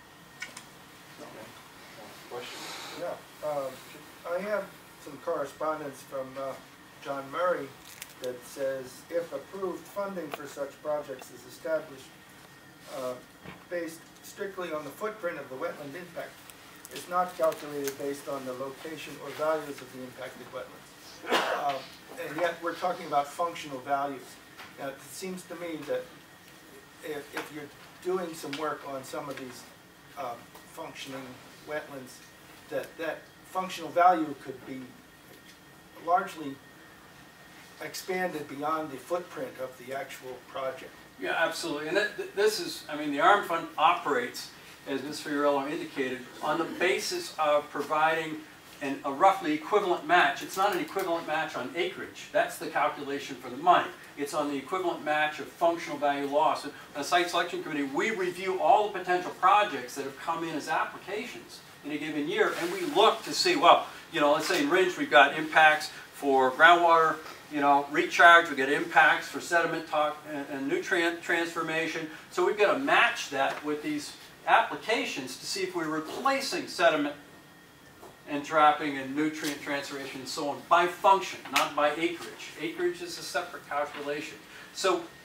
Question? Yeah, I have some correspondence from John Murray that says, if approved, funding for such projects is established based strictly on the footprint of the wetland impact. It's not calculated based on the location or values of the impacted wetlands. And yet we're talking about functional values. Now, it seems to me that if you're doing some work on some of these functioning wetlands, that functional value could be largely expanded beyond the footprint of the actual project. Yeah, absolutely. And this is, I mean, the ARM Fund operates, as Ms. Fiorello indicated, on the basis of providing a roughly equivalent match. It's not an equivalent match on acreage. That's the calculation for the money. It's on the equivalent match of functional value loss. And the Site Selection Committee, we review all the potential projects that have come in as applications in a given year, and we look to see, well, let's say in Ridge we've got impacts for groundwater, recharge, we get impacts for sediment and nutrient transformation. So we've got to match that with these applications to see if we're replacing sediment and trapping and nutrient transformation and so on by function, not by acreage. Acreage is a separate calculation. So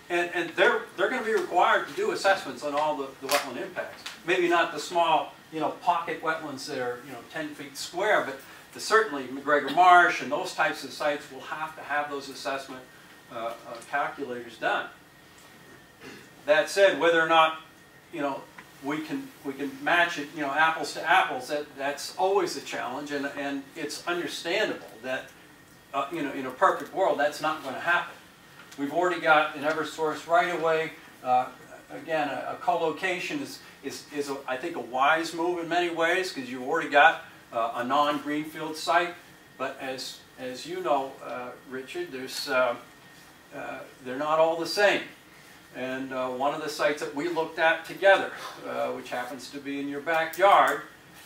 And they're going to be required to do assessments on all the wetland impacts. Maybe not the small, pocket wetlands that are, 10 feet square, but certainly McGregor Marsh and those types of sites will have to have those assessment calculators done. That said, whether or not, we can match it, apples to apples, that's always a challenge, and it's understandable that, in a perfect world, that's not going to happen. We've already got an Eversource right-of-way. Again, a co-location is I think, a wise move in many ways, because you've already got a non-greenfield site. But as you know, Richard, they're not all the same. And one of the sites that we looked at together, which happens to be in your backyard,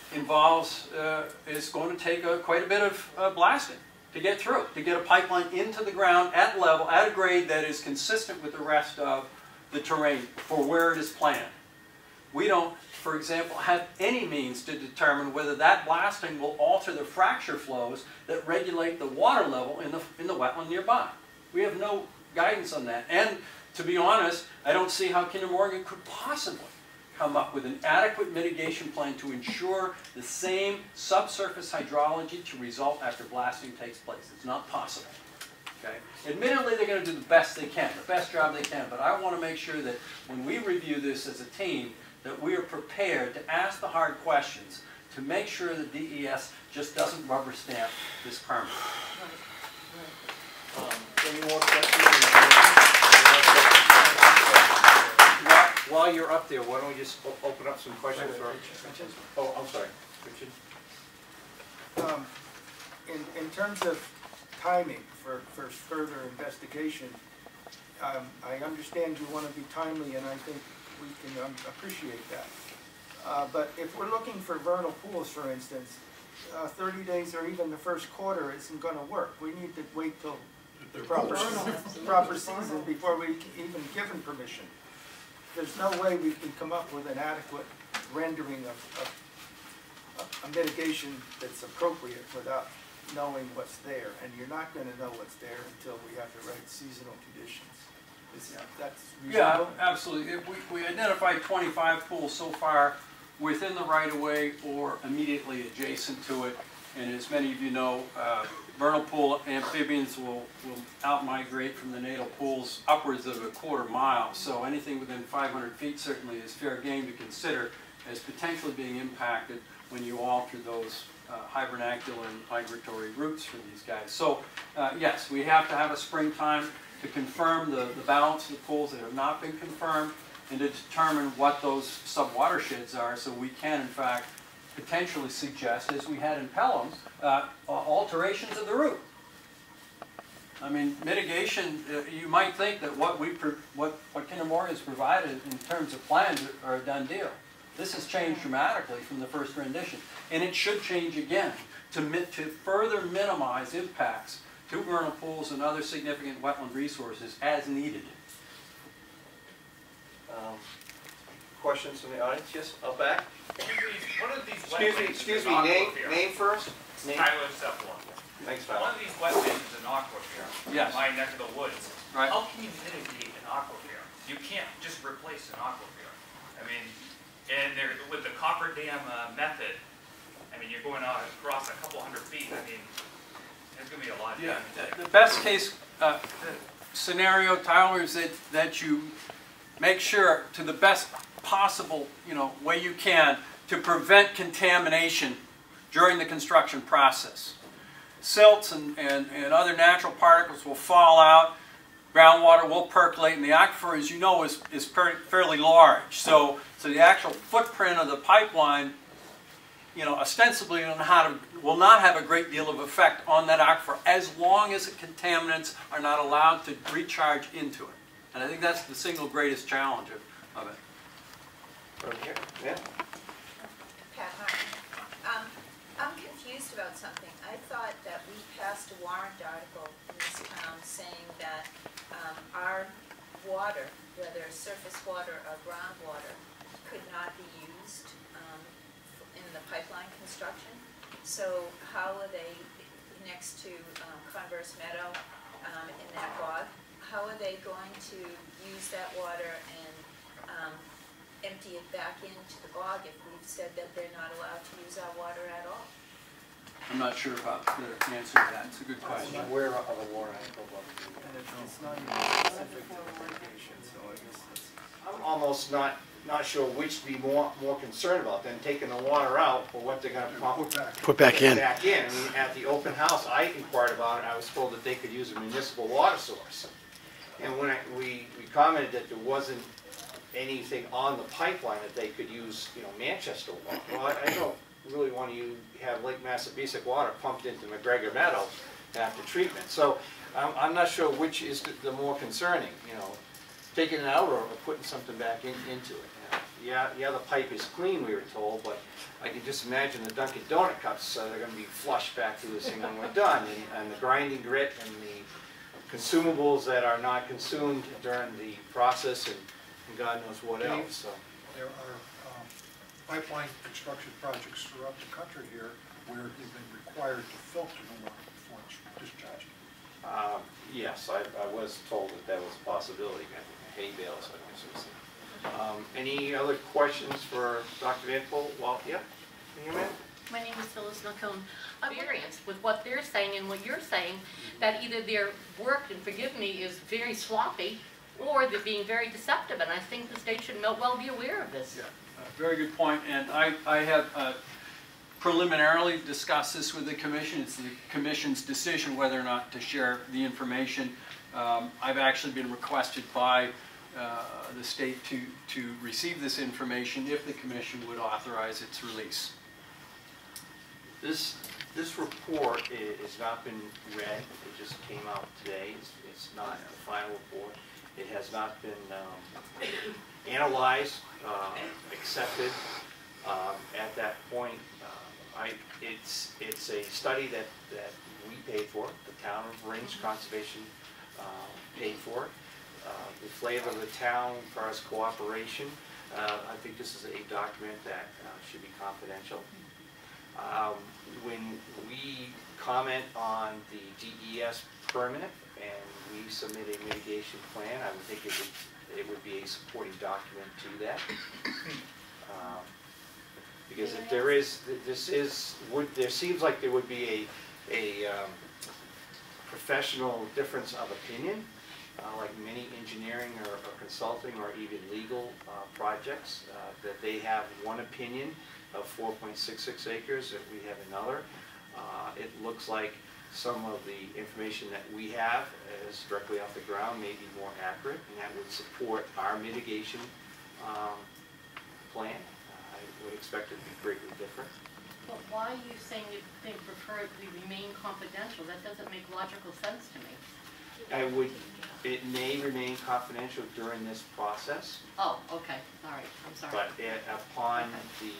is going to take quite a bit of blasting to get through, to get a pipeline into the ground at level, at a grade that is consistent with the rest of the terrain for where it is planned. We don't, for example, have any means to determine whether that blasting will alter the fracture flows that regulate the water level in the wetland nearby. We have no guidance on that. And to be honest, I don't see how Kinder Morgan could possibly come up with an adequate mitigation plan to ensure the same subsurface hydrology to result after blasting takes place. It's not possible. Okay? Admittedly, they're going to do the best they can, the best job they can, but I want to make sure that when we review this as a team, that we are prepared to ask the hard questions to make sure that DES just doesn't rubber stamp this permit. Any more questions? While you're up there, why don't we just open up some questions for... Oh, I'm sorry. Richard? In terms of timing for further investigation, I understand you want to be timely, and I think we can appreciate that. But if we're looking for vernal pools, for instance, 30 days or even the first quarter isn't going to work. We need to wait till the proper season before we can even give them permission. There's no way we can come up with an adequate rendering of a mitigation that's appropriate without knowing what's there. And you're not going to know what's there until we have the right seasonal conditions. That's reasonable? Yeah, absolutely. We identified 25 pools so far within the right-of-way or immediately adjacent to it. And as many of you know, vernal pool amphibians will out-migrate from the natal pools upwards of a quarter mile. So anything within 500 feet certainly is fair game to consider as potentially being impacted when you alter those hibernacular and migratory routes for these guys. So yes, we have to have a springtime to confirm the balance of the pools that have not been confirmed and to determine what those sub-watersheds are, so we can in fact potentially suggest, as we had in Pelham, alterations of the route. I mean, mitigation, you might think that what Kinder Morgan has provided in terms of plans are a done deal. This has changed dramatically from the first rendition, and it should change again to further minimize impacts to vernal pools and other significant wetland resources as needed. Questions from the audience? Yes, up back. One of these Excuse me, name first? Tyler Cephalon. Thanks, One Tyler. of these wetlands is an aquifer. Yes. My neck of the woods. Right. How can you mitigate an aquifer? You can't just replace an aquifer. I mean, and with the copper dam method, I mean, you're going out across a couple hundred feet. I mean, there's going to be a lot of damage. The best case scenario, Tyler, is that you make sure to the best possible way you can to prevent contamination during the construction process. Silts and other natural particles will fall out, groundwater will percolate, and the aquifer, as you know, is fairly large. So the actual footprint of the pipeline, ostensibly will not have a great deal of effect on that aquifer as long as the contaminants are not allowed to recharge into it. And I think that's the single greatest challenge of it. From here, yeah. Pat, hi. I'm confused about something. I thought that we passed a warrant article in this town saying that our water, whether surface water or groundwater, could not be used in the pipeline construction. So how are they next to Converse Meadow in that bog? how are they going to use that water and empty it back into the bog if we've said that they're not allowed to use our water at all? I'm not sure about the answer to that. It's a good question. Where are the warrant articles? And it's not even specific to the litigation, so I guess that's. I'm almost not sure which to be more concerned about than taking the water out or what they're gonna pump. Put back in. Back in. I mean, at the open house, I inquired about it, I was told that they could use a municipal water source. And when we commented that there wasn't anything on the pipeline that they could use, you know, Manchester water. Well, I don't really want to have Lake Massabesic water pumped into McGregor Meadow after treatment. So I'm not sure which is the more concerning, you know, taking it out or putting something back into it. Yeah, the pipe is clean, we were told, but I can just imagine the Dunkin' Donut cups that are going to be flushed back through this thing when we're done, and the grinding grit and the consumables that are not consumed during the process, and God knows what else. So There are pipeline construction projects throughout the country here where they've been required to filter the water before it's discharged. yes, I was told that was a possibility. Hay bales, I guess it was. Any other questions for Dr. Van Poel? Well, yeah. My name is Phyllis McComb. Experience with what they're saying and what you're saying, that either their work, and forgive me, is very sloppy, or they're being very deceptive, and I think the state should well be aware of this. Yeah, very good point, and I have preliminarily discussed this with the commission. It's the commission's decision whether or not to share the information. I've actually been requested by the state to receive this information if the commission would authorize its release. This report has not been read. It just came out today. It's not the final report. It has not been analyzed, accepted. At that point, it's a study that we paid for. The town of Range Conservation paid for it. The flavor of the town as far as cooperation. I think this is a document that should be confidential. When we comment on the DES permit and we submit a mitigation plan, I would think it would be a supporting document to that. Because if there is, there seems like there would be a professional difference of opinion, like many engineering or consulting or even legal projects, that they have one opinion of 4.66 acres, that we have another. It looks like some of the information that we have is directly off the ground may be more accurate, and that would support our mitigation plan. I would expect it to be greatly different. But why are you saying you think preferably remain confidential? That doesn't make logical sense to me. It may remain confidential during this process. Oh, okay, all right, I'm sorry. But upon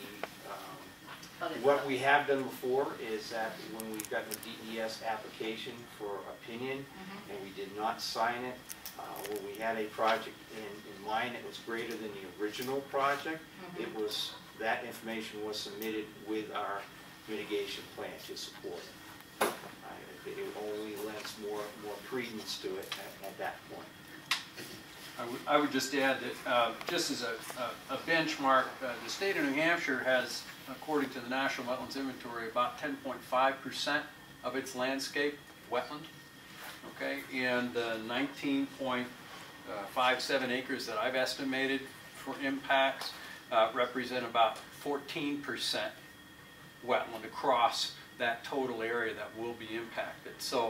what we have done before is that when we've gotten a DES application for opinion and we did not sign it, when we had a project in mind that was greater than the original project, that information was submitted with our mitigation plan to support it. It only lends more credence to it at that point. I would just add that just as a benchmark, the state of New Hampshire has, according to the National Wetlands Inventory, about 10.5% of its landscape wetland. Okay, and the 19.57 acres that I've estimated for impacts represent about 14% wetland across that total area that will be impacted. So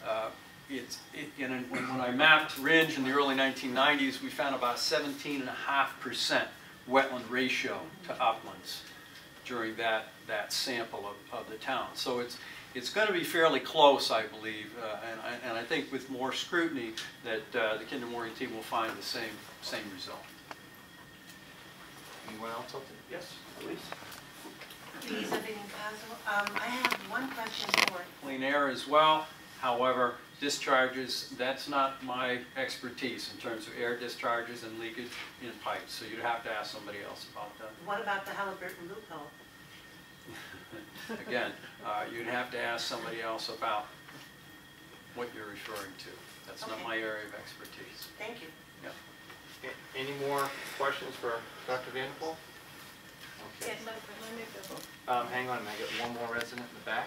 when I mapped Ringe in the early 1990s, we found about 17.5% wetland ratio to uplands during that sample of the town. So it's going to be fairly close, I believe, and I think with more scrutiny that the Kinder Morgan team will find the same result. Anyone else? Yes, please. Lisa Benincastle. I have one question for Clean air as well. However, discharges, that's not my expertise in terms of air discharges and leakage in pipes. So you'd have to ask somebody else about that. What about the Halliburton loophole? Again, you'd have to ask somebody else about what you're referring to. That's not Okay. my area of expertise. Thank you. Any more questions for Dr. Vanderpool? Okay. Yes, let me go. Hang on, I got one more resident in the back.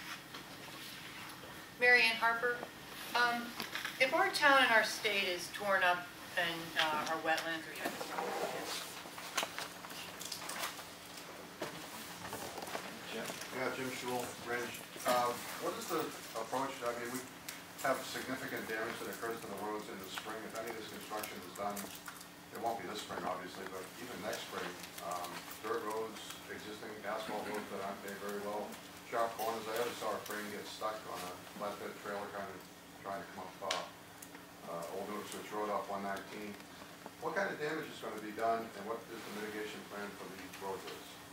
Mary Ann Harper, if our town and our state is torn up and our wetlands are Yeah, Jim Schul, Ridge. What is the approach? I mean, we have significant damage that occurs to the roads in the spring. If any of this construction is done, it won't be this spring, obviously, but even next spring, dirt roads, existing asphalt roads that aren't made very well, sharp corners. I ever saw a crane get stuck on a flatbed trailer kind of trying to come up Old New Ipswich Road off 119. What kind of damage is going to be done, and what is the mitigation plan for the roads?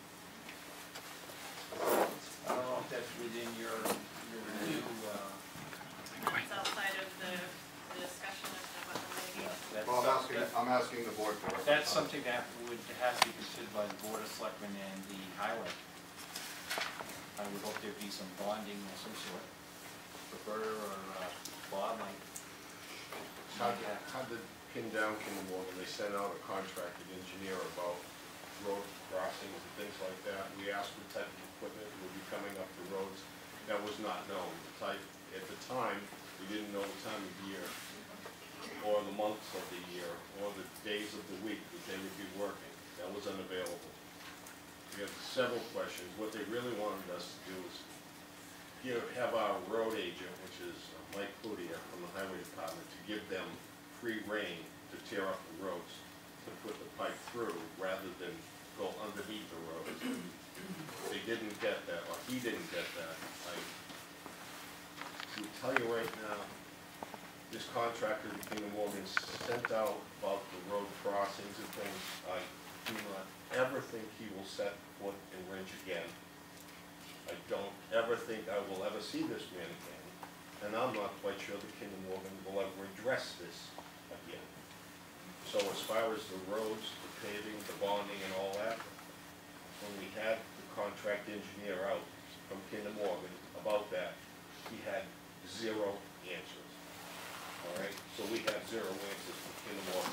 I don't know if that's within your review. That's outside of the discussion of the wetland mitigation. Well, I'm asking the board for it. That's something that would have to be considered by the Board of Selectmen and the highway. I would hope there'd be some bonding of some sort. Roberta or Bob might. How did pin down Kinder Morgan? They sent out a contracted engineer about road crossings and things like that. We asked what type of equipment would be coming up the roads. That was not known. At the time, we didn't know the time of year, or the months of the year, or the days of the week that they would be working. That was unavailable. We have several questions. What they really wanted us to do is have our road agent, which is Mike Cludier from the Highway Department, to give them free rein to tear up the roads, to put the pipe through, rather than go underneath the roads. They didn't get that, or he didn't get that. I will tell you right now, this contractor that Kinder Morgan sent out about the road crossings and things, I do not ever think he will set foot in Ridge again. I don't ever think I will ever see this man again, and I'm not quite sure that Kinder Morgan will ever address this again. So as far as the roads, the paving, the bonding and all that, when we had the contract engineer out from Kinder Morgan about that, he had 0 answers. All right, so we have 0 answers from Kinder Morgan.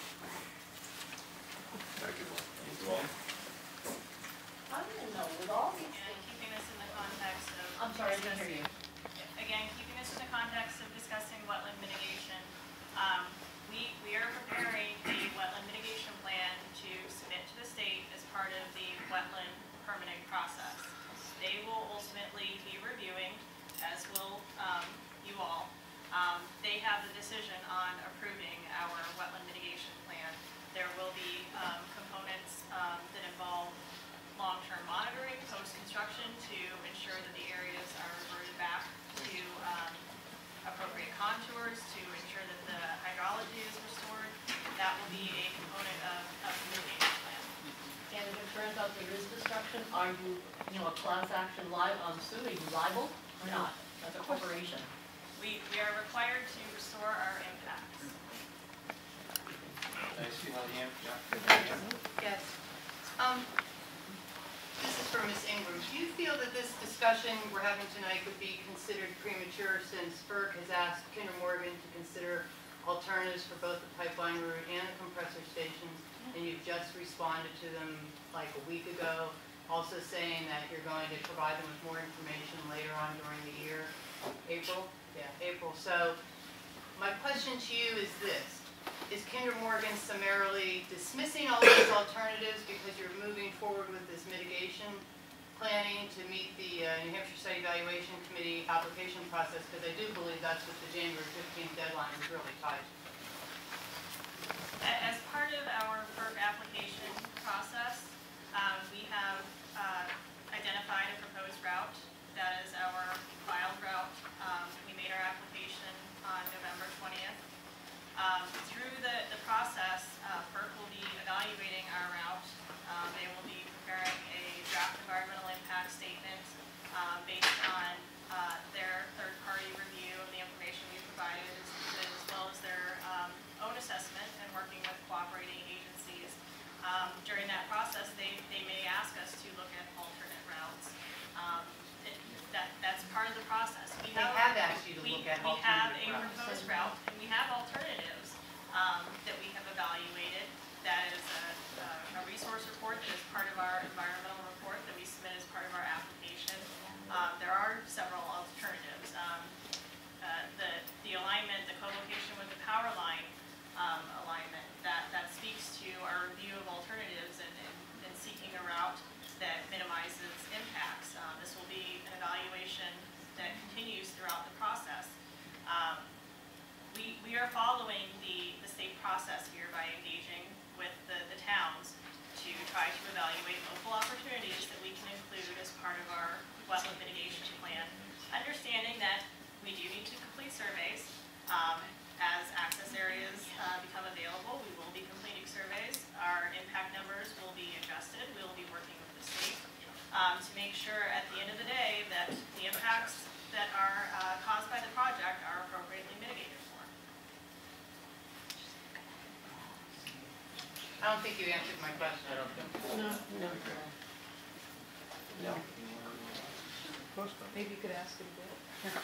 Thank you. You're welcome. I don't know, with all these And keeping this in the context of. I'm sorry, I didn't hear you. Again, keeping this in the context of discussing wetland mitigation, we are preparing a wetland mitigation plan to submit to the state as part of the wetland permitting process. They will ultimately be reviewing, as will you all. They have the decision on approving our wetland mitigation plan. There will be components that involve long-term monitoring post-construction to ensure that the areas are reverted back to appropriate contours, to ensure that the hydrology is restored. That will be a component of the mitigation plan. And if it turns out there is destruction, are you a class action suit, are you liable or not, as a corporation? We are required to restore our impacts. I see how the answer. Yes. This is for Ms. Ingram. Do you feel that this discussion we're having tonight would be considered premature since FERC has asked Kinder Morgan to consider alternatives for both the pipeline route and the compressor stations, and you've just responded to them like a week ago, also saying that you're going to provide them with more information later on during the year? April? Yeah, April. So my question to you is this. Is Kinder Morgan summarily dismissing all these alternatives because you're moving forward with this mitigation planning to meet the New Hampshire Site Evaluation Committee application process? Because I do believe that's what the January 15th deadline is really tied to. As part of our FERC application process, we have identified a proposed route. That is our filed route. We made our application on November 20th. Through the process, FERC will be evaluating our route. They will be preparing a draft environmental impact statement based on their third-party review of the information we provided, as well as their own assessment and working with cooperating agencies. During that process, they may ask us to look at alternate routes. That's part of the process. asked you to look at We have alternative a routes. proposed route, and we have alternatives that we have evaluated. That is a resource report that is part of our environmental report that we submit as part of our application. There are several alternatives. The alignment, the co-location with the power line alignment, that speaks to our review of alternatives and seeking a route that minimizes impacts. This will be an evaluation that continues throughout the process. We are following the state process here by engaging with the towns to try to evaluate local opportunities that we can include as part of our wetland mitigation plan, understanding that we do need to complete surveys. As access areas become available, we will be completing surveys. Our impact numbers will be adjusted. We will be working with the state to make sure at the end of the day that the impacts that are caused by the project are appropriately mitigated for. I don't think you answered my question. No. Maybe you could ask it again.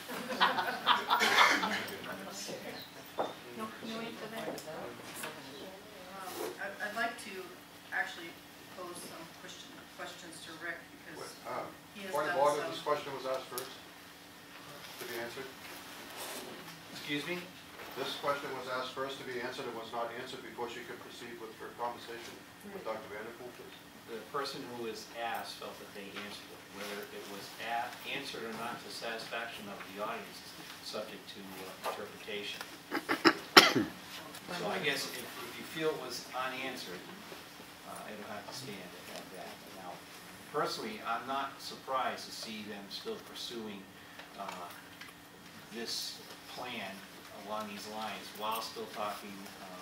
I'd like to actually pose some questions to Rick because he has Point of done order, some. this question was asked first to be answered. Excuse me? This question was asked first to be answered and was not answered before she could proceed with her conversation with Dr. Vanderpool, please. The person who was asked felt that they answered it. Whether it was answered or not to satisfaction of the audience is subject to interpretation. So I guess if you feel it was unanswered, it'll have to stand at that. Now, personally, I'm not surprised to see them still pursuing this plan along these lines while still talking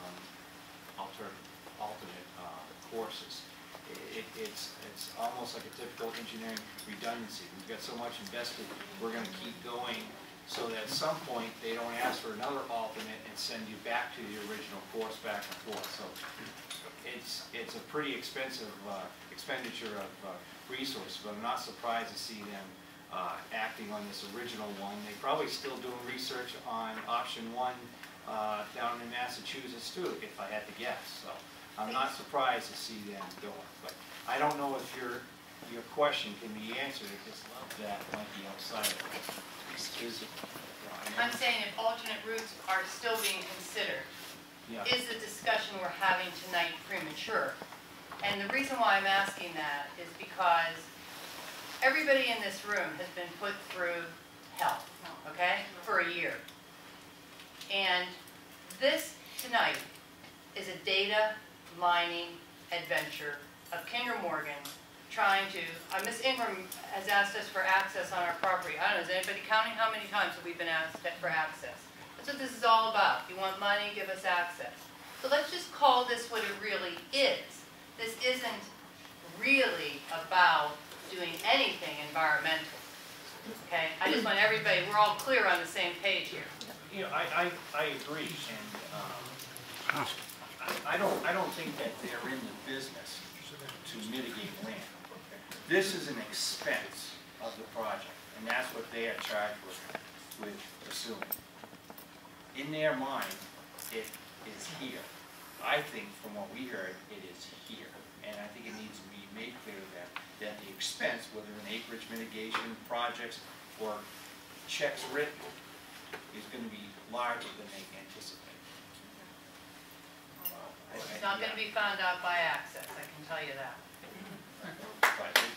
alternate courses. It's almost like a typical engineering redundancy. We've got so much invested, we're going to keep going so that at some point they don't ask for another alternate and send you back to the original course back and forth. So it's a pretty expensive expenditure of resources, but I'm not surprised to see them acting on this original one. They're probably still doing research on option 1 down in Massachusetts too, if I had to guess. So I'm not surprised to see them going, but I don't know if your question can be answered at this level. That might be outside of it. I'm saying if alternate routes are still being considered, Yeah. is the discussion we're having tonight premature? And the reason why I'm asking that is because everybody in this room has been put through hell, okay, for a year. And this tonight is a data mining adventure of Kinder Morgan trying to, Ms. Ingram has asked us for access on our property. I don't know, is anybody counting how many times have we been asked for access? That's what this is all about. You want money, give us access. So let's just call this what it really is. This isn't really about doing anything environmental. Okay? I just want everybody, we're all clear on the same page here. You know, I agree, and I don't think that they're in the business to mitigate land. This is an expense of the project, and that's what they are charged with pursuing. In their mind, it is here. I think from what we heard, it is here, and I think it needs to be made clear to them that the expense, whether in acreage mitigation projects or checks written, is going to be larger than they anticipate. It's not going to be found out by access, I can tell you that. But it's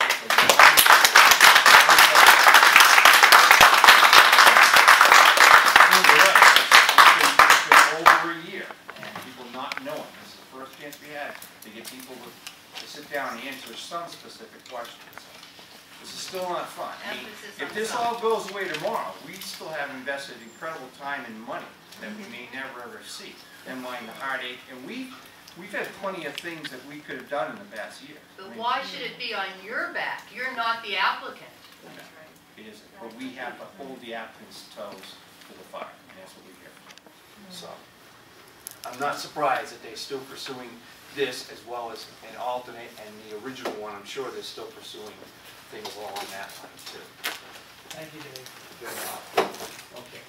been over a year, and people not knowing. This is the first chance we had to get people to sit down and answer some specific questions. This is still not fun. I mean, if this all goes away tomorrow, we still have invested incredible time and money that we may never ever see. And mind the heartache, and we've had plenty of things that we could have done in the past year. But why should it be on your back? You're not the applicant. It isn't, but we have to hold the applicant's toes to the fire, and that's what we're here for. So, I'm not surprised that they're still pursuing this as well as an alternate and the original one. I'm sure they're still pursuing things along that line too. Thank you, Dave. Good. Okay.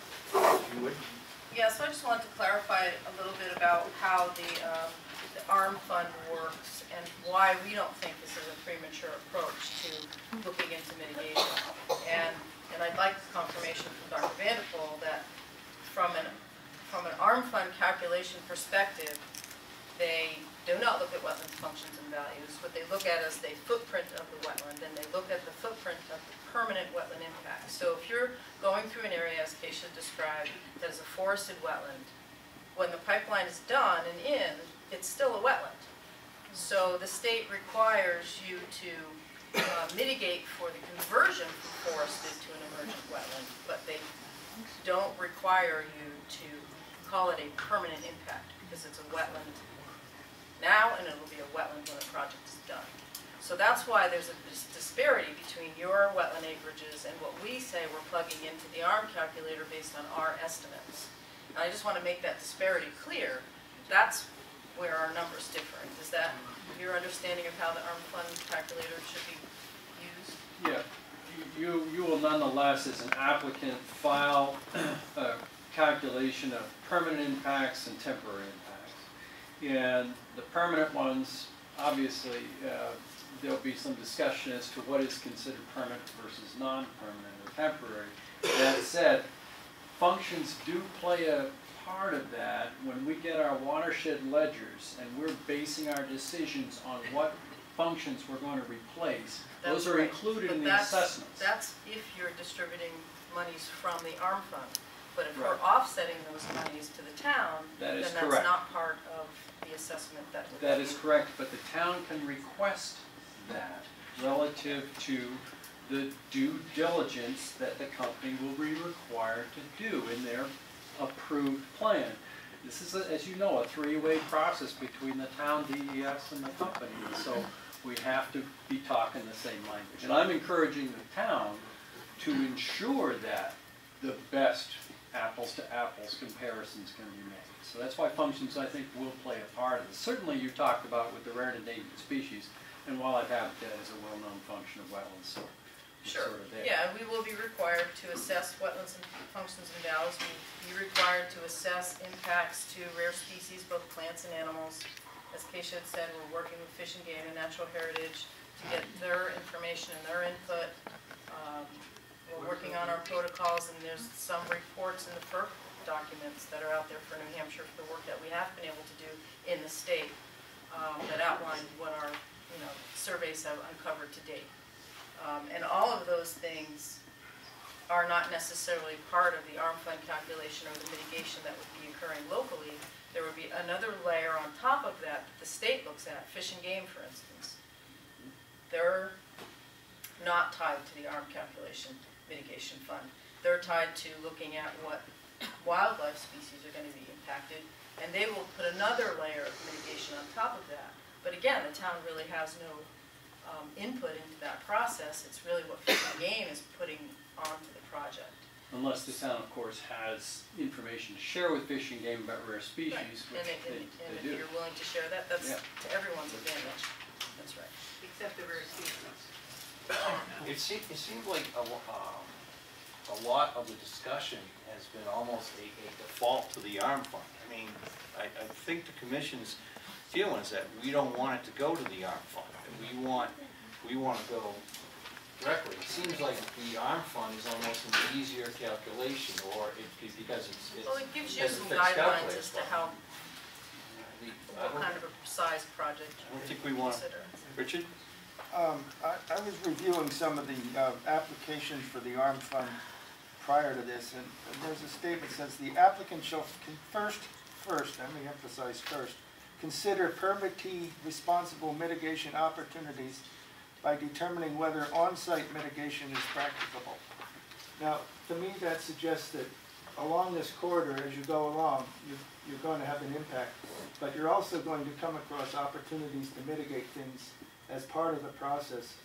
Yeah, so I just wanted to clarify a little bit about how the ARM fund works and why we don't think this is a premature approach to looking into mitigation. And I'd like confirmation from Dr. Vanderpool that from an ARM fund calculation perspective, they do not look at wetland functions and values. What they look at is the footprint of the wetland, and they look at the footprint of the permanent wetland impact. So if you're going through an area, as Keisha described, that is a forested wetland, when the pipeline is done and in, it's still a wetland. So the state requires you to mitigate for the conversion from forested to an emergent wetland, but they don't require you to call it a permanent impact because it's a wetland now and it'll be a wetland when the project is done. So that's why there's a disparity between your wetland acreages and what we say we're plugging into the ARM calculator based on our estimates. And I just want to make that disparity clear. That's where our numbers differ. Is that your understanding of how the ARM fund calculator should be used? Yeah, you will nonetheless, as an applicant, file a calculation of permanent impacts and temporary impacts. And the permanent ones, obviously, there'll be some discussion as to what is considered permanent versus non-permanent or temporary. That said, functions do play a part of that when we get our watershed ledgers and we're basing our decisions on what functions we're going to replace. Those are included in the assessments. That's if you're distributing monies from the ARM fund. But if we're offsetting those monies to the town, then that's not part of the assessment that we're That is correct, but the town can request that relative to the due diligence that the company will be required to do in their approved plan. This is, as you know, a three-way process between the town, DES, and the company, and so we have to be talking the same language. And I'm encouraging the town to ensure that the best apples-to-apples comparisons can be made. So that's why functions, I think, will play a part of this. Certainly you talked about with the rare and endangered species, and wildlife habitat is a well-known function of wetlands, so it's sure. sort of there. Yeah, and we will be required to assess wetlands and functions and values. We'll be required to assess impacts to rare species, both plants and animals. As Keisha had said, we're working with Fish and Game and Natural Heritage to get their information and their input. We're working on our protocols, and there's some reports in the FERC documents that are out there for New Hampshire for the work that we have been able to do in the state that outline what our surveys have uncovered to date. And all of those things are not necessarily part of the ARM fund calculation or the mitigation that would be occurring locally. There would be another layer on top of that that the state looks at, Fish and Game, for instance. They're not tied to the ARM calculation mitigation fund. They're tied to looking at what wildlife species are going to be impacted, and they will put another layer of mitigation on top of that. But again, the town really has no input into that process. It's really what Fish and Game is putting onto the project. Unless the town, of course, has information to share with Fish and Game about rare species, Right. which And they if do. you're willing to share that, that's to everyone's advantage. That's right. Except the rare species. It seems like a lot of the discussion has been almost a default to the ARM fund. I mean, I think the commission's feeling is that we don't want it to go to the ARM fund. We want to go directly. It seems like the ARM fund is almost an easier calculation, or because it's Well, it gives you it's a some fixed guidelines calculation. as to how, what kind of a size project I don't you think we want to. consider. Richard? I was reviewing some of the applications for the ARM fund prior to this, and there's a statement that says the applicant shall first, let me emphasize first, consider permittee responsible mitigation opportunities by determining whether on-site mitigation is practicable. Now, to me, that suggests that along this corridor, as you go along, you're going to have an impact, but you're also going to come across opportunities to mitigate things as part of the process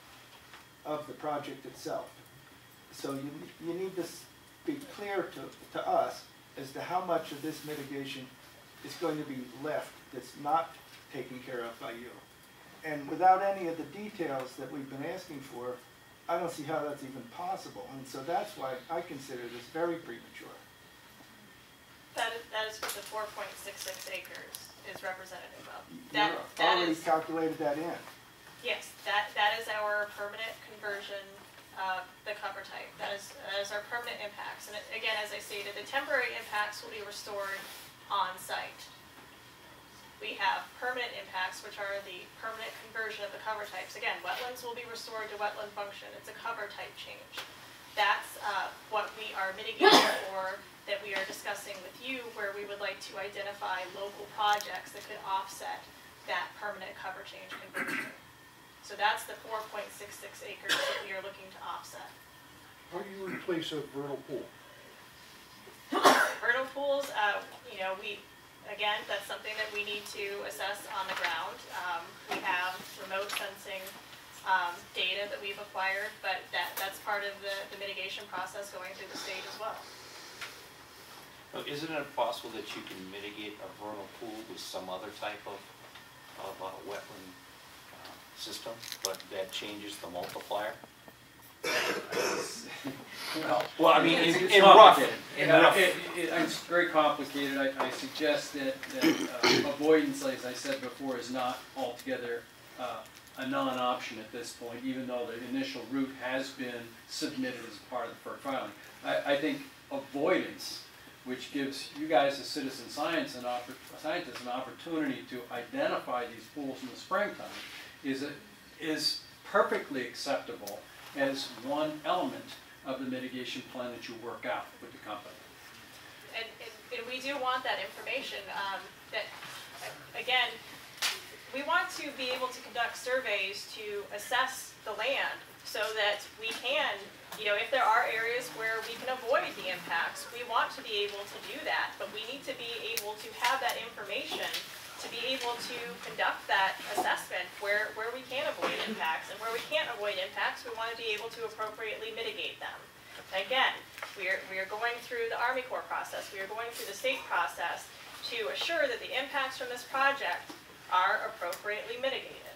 of the project itself. So you need to be clear to us as to how much of this mitigation is going to be left that's not taken care of by you. And without any of the details that we've been asking for, I don't see how that's even possible. And so that's why I consider this very premature. That is what the 4.66 acres is representative of. You That already is, calculated that in. yes, that is our permanent conversion of the cover type. That is our permanent impacts. And again, as I stated, the temporary impacts will be restored on site. We have permanent impacts, which are the permanent conversion of the cover types. Again, wetlands will be restored to wetland function. It's a cover type change. That's what we are mitigating for, that we are discussing with you, where we would like to identify local projects that could offset that permanent cover change conversion. So that's the 4.66 acres that we are looking to offset. How do you replace a vernal pool? Vernal pools, you know, again, that's something that we need to assess on the ground. We have remote sensing data that we've acquired, but that's part of the mitigation process going through the state as well. Isn't it possible that you can mitigate a vernal pool with some other type of wetland system, but that changes the multiplier? Well, I mean, in rough. It's very complicated. I suggest that avoidance, as I said before, is not altogether a non-option at this point, even though the initial route has been submitted as part of the FERC filing. I think avoidance, which gives you guys as citizen scientists an opportunity to identify these pools in the springtime, is perfectly acceptable as one element of the mitigation plan that you work out with the company. And we do want that information. That again, we want to be able to conduct surveys to assess the land so that we can, you know, if there are areas where we can avoid the impacts, we want to be able to do that, but we need to be able to have that information to be able to conduct that assessment where we can avoid impacts, and where we can't avoid impacts, we want to be able to appropriately mitigate them. Again, we are going through the Army Corps process, we are going through the state process to assure that the impacts from this project are appropriately mitigated.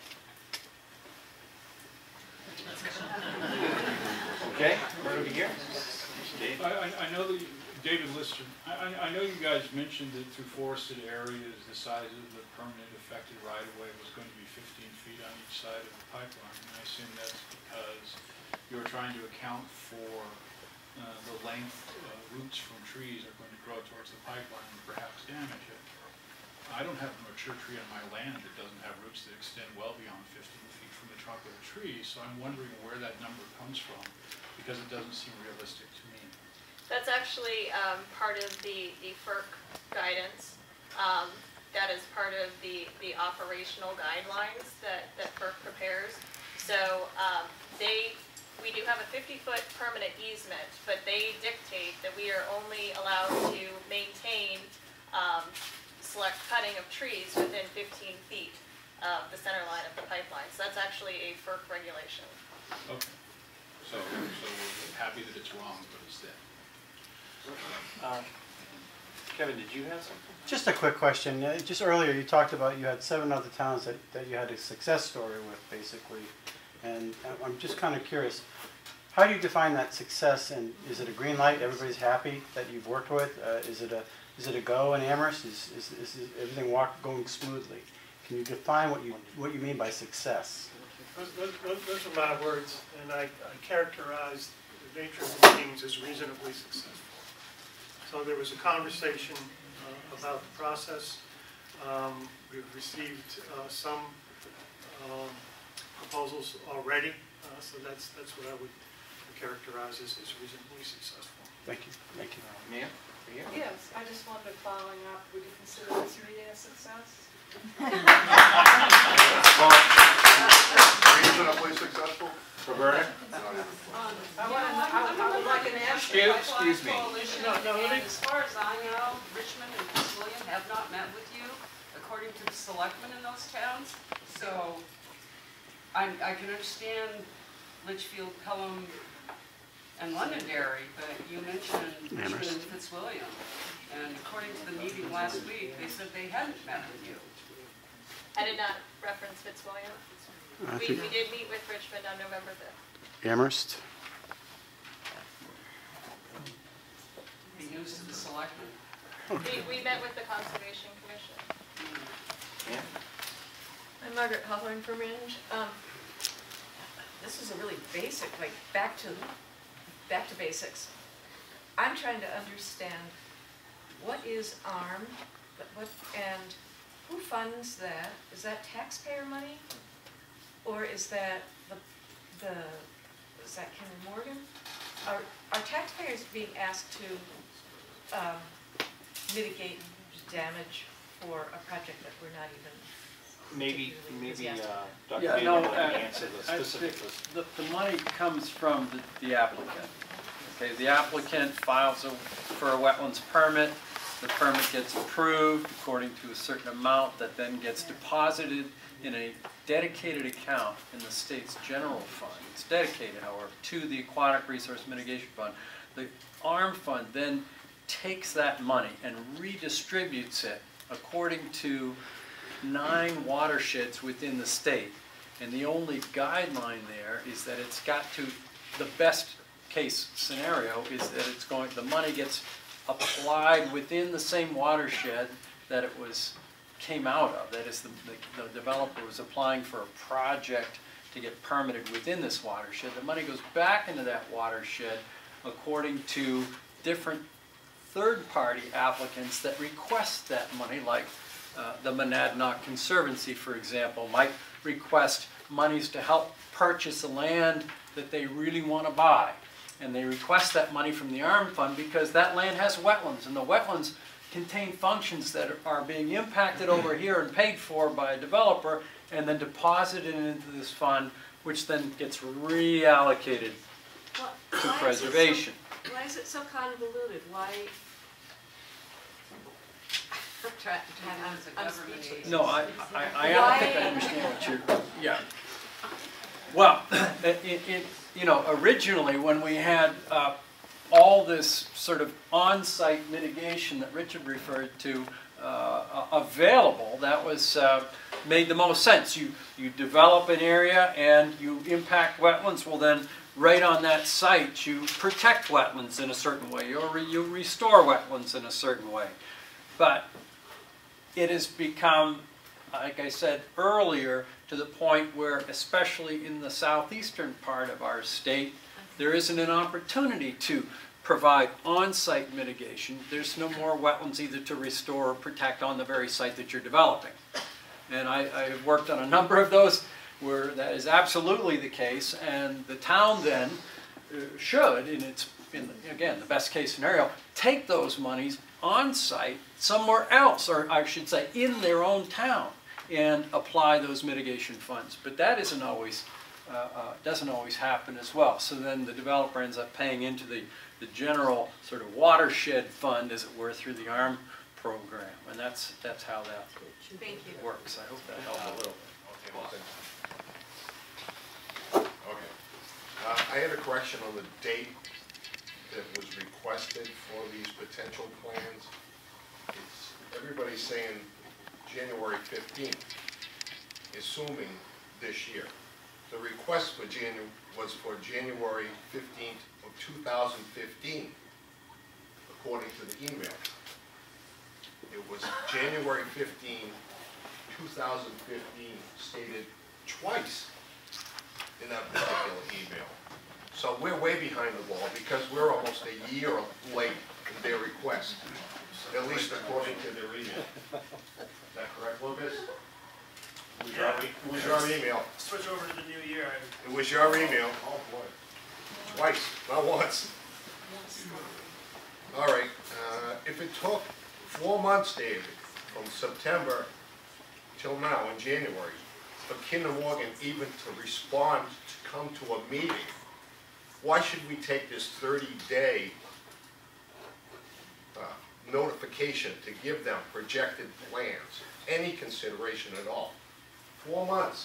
Okay, right over here. Dave? I know that David Lister, I know you guys mentioned that through forested areas, the size of the permanent affected right-of-way was going to be 15 feet on each side of the pipeline. And I assume that's because you're trying to account for the length roots from trees are going to grow towards the pipeline and perhaps damage it. I don't have a mature tree on my land that doesn't have roots that extend well beyond 15 feet from the trunk of the tree, so I'm wondering where that number comes from, because it doesn't seem realistic to me. That's actually part of the FERC guidance. That is part of the operational guidelines that FERC prepares. So we do have a 50-foot permanent easement, but they dictate that we are only allowed to maintain select cutting of trees within 15 feet of the center line of the pipeline. So that's actually a FERC regulation. Okay. So we're happy that it's wrong, but it's there. Kevin, did you have something? Just a quick question. Just earlier you talked about you had 7 other towns that you had a success story with, basically. And I'm just kind of curious, how do you define that success? And is it a green light, everybody's happy that you've worked with? Is it a go in Amherst? Is everything going smoothly? Can you define what you mean by success? Those are my words, and I characterize the nature of the meetings as reasonably successful. So there was a conversation about the process. We've received some proposals already, so that's what I would characterize as reasonably successful. Thank you. Thank you. Ma'am? Yes, I just wanted following up, would you consider this meeting a success? Reasonably successful? Roberta? I would like an answer. Excuse me. And as far as I know, Richmond and Fitzwilliam have not met with you, according to the selectmen in those towns. So I can understand Litchfield, Pelham, and Londonderry, but you mentioned Richmond and Fitzwilliam. And according to the meeting last week, they said they hadn't met with you. I did not reference Fitzwilliam. We did meet with Richmond on November 5th. Amherst? Be news to the selectmen. We met with the Conservation Commission. I'm Margaret Hawthorne from Range. This is a really basic, like back to basics. I'm trying to understand what is ARM, and who funds that? Is that taxpayer money, or is that is that Kinder Morgan? Are taxpayers being asked to mitigate damage for a project that we're not even? Maybe, Dr. Yeah, Bailey no, will answer the I specific. think the money comes from the applicant. Okay, the applicant files for a wetlands permit. The permit gets approved according to a certain amount that then gets deposited in a dedicated account in the state's general fund. It's dedicated, however, to the Aquatic Resource Mitigation Fund. The ARM fund then takes that money and redistributes it according to 9 watersheds within the state. And the only guideline there is that it's got to, the best case scenario is that the money gets applied within the same watershed that it came out of. That is, the developer was applying for a project to get permitted within this watershed. The money goes back into that watershed according to different third-party applicants that request that money, like the Monadnock Conservancy, for example, might request monies to help purchase a land that they really want to buy. And they request that money from the ARM fund because that land has wetlands, and the wetlands contain functions that are being impacted over here and paid for by a developer and then deposited into this fund, which then gets reallocated to preservation. Why is it so convoluted? Why? I'm speechless. No, I don't think I understand what you're, yeah. Well, originally when we had all this sort of on-site mitigation that Richard referred to available, that was made the most sense. You develop an area and you impact wetlands, well then right on that site you protect wetlands in a certain way, or you restore wetlands in a certain way. But it has become, like I said earlier, to the point where, especially in the southeastern part of our state, there isn't an opportunity to provide on-site mitigation. There's no more wetlands either to restore or protect on the very site that you're developing. And I have worked on a number of those where that is absolutely the case, and the town then should, again, the best case scenario, take those monies on-site somewhere else, or I should say in their own town, and apply those mitigation funds. But that doesn't always happen as well. So then the developer ends up paying into the general sort of watershed fund, as it were, through the ARM program. And that's how that works. I hope that helped a little bit. Okay. I had a question on the date that was requested for these potential plans. Everybody's saying January 15th, assuming this year. The request for was for January 15th of 2015, according to the email. It was January 15, 2015, stated twice in that particular email. So we're way behind the ball because we're almost a year late in their request, at least according to their email. Is that correct, Lucas? It was your email. Switch over to the new year. It was your email. Oh, boy. Twice, not once. All right. If it took 4 months, David, from September till now in January, for Kinder Morgan even to respond, to come to a meeting, why should we take this 30-day notification to give them projected plans, any consideration at all? 4 months.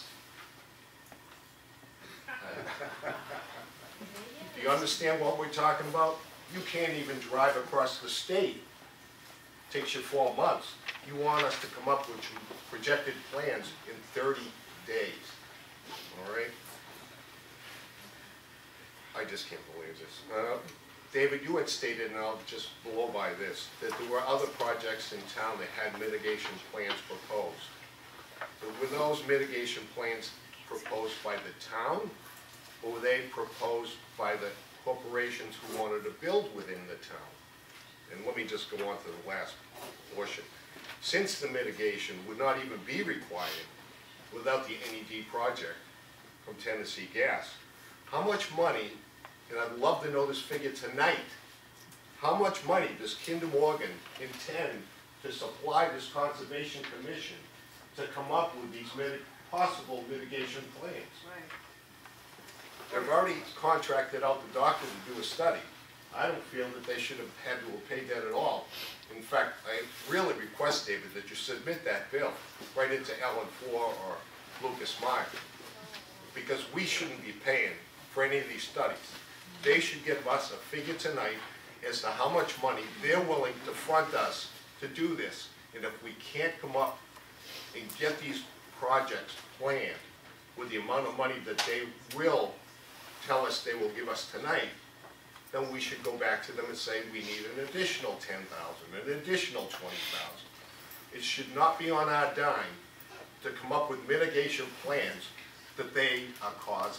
Do you understand what we're talking about? You can't even drive across the state. It takes you 4 months. You want us to come up with projected plans in 30 days. All right? I just can't believe this. David, you had stated, and I'll just blow by this, that there were other projects in town that had mitigation plans proposed. So were those mitigation plans proposed by the town, or were they proposed by the corporations who wanted to build within the town? And let me just go on to the last portion. Since the mitigation would not even be required without the NED project from Tennessee Gas, how much money, and I'd love to know this figure tonight, how much money does Kinder Morgan intend to supply this Conservation Commission to come up with these possible mitigation plans? Right. They've already contracted out the doctor to do a study. I don't feel that they should have had to have paid that at all. In fact, I really request, David, that you submit that bill right into Ellen Ford or Lucas Mark, because we shouldn't be paying for any of these studies. They should give us a figure tonight as to how much money they're willing to front us to do this. And if we can't come up and get these projects planned with the amount of money that they will tell us they will give us tonight, then we should go back to them and say we need an additional 10,000, an additional 20,000. It should not be on our dime to come up with mitigation plans that they are causing.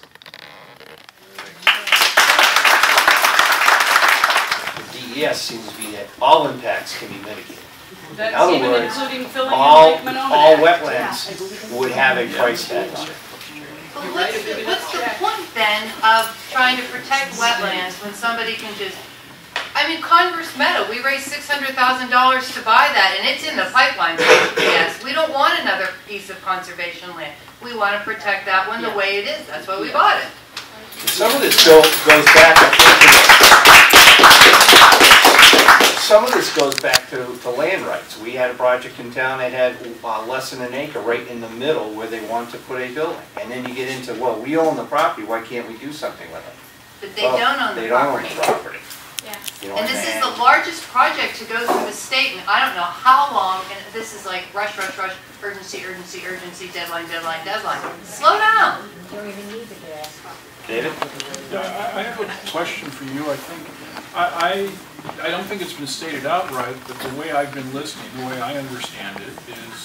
The DES seems to be that all impacts can be mitigated. In That's other even words, including filling in all Lake Menominee. wetlands would have a price tag. But what's the point then of trying to protect wetlands when somebody can just, I mean, Converse Meadow, we raised $600,000 to buy that, and it's in the pipeline. Yes, we don't want another piece of conservation land. We want to protect that one the way it is. That's why we bought it. Some of this goes back, some of this goes back to land rights. We had a project in town that had less than an acre right in the middle where they wanted to put a building. And then you get into, well, we own the property, why can't we do something with it? But they don't own the property. They don't own the property. Yeah. You know, And this is the largest project to go through the state, and I don't know how long, and this is like rush, rush, rush, urgency, urgency, urgency, deadline, deadline, deadline. Slow down. You don't even need the gas. David? Yeah, I have a question for you. I think, I don't think it's been stated outright, but the way I've been listening, the way I understand it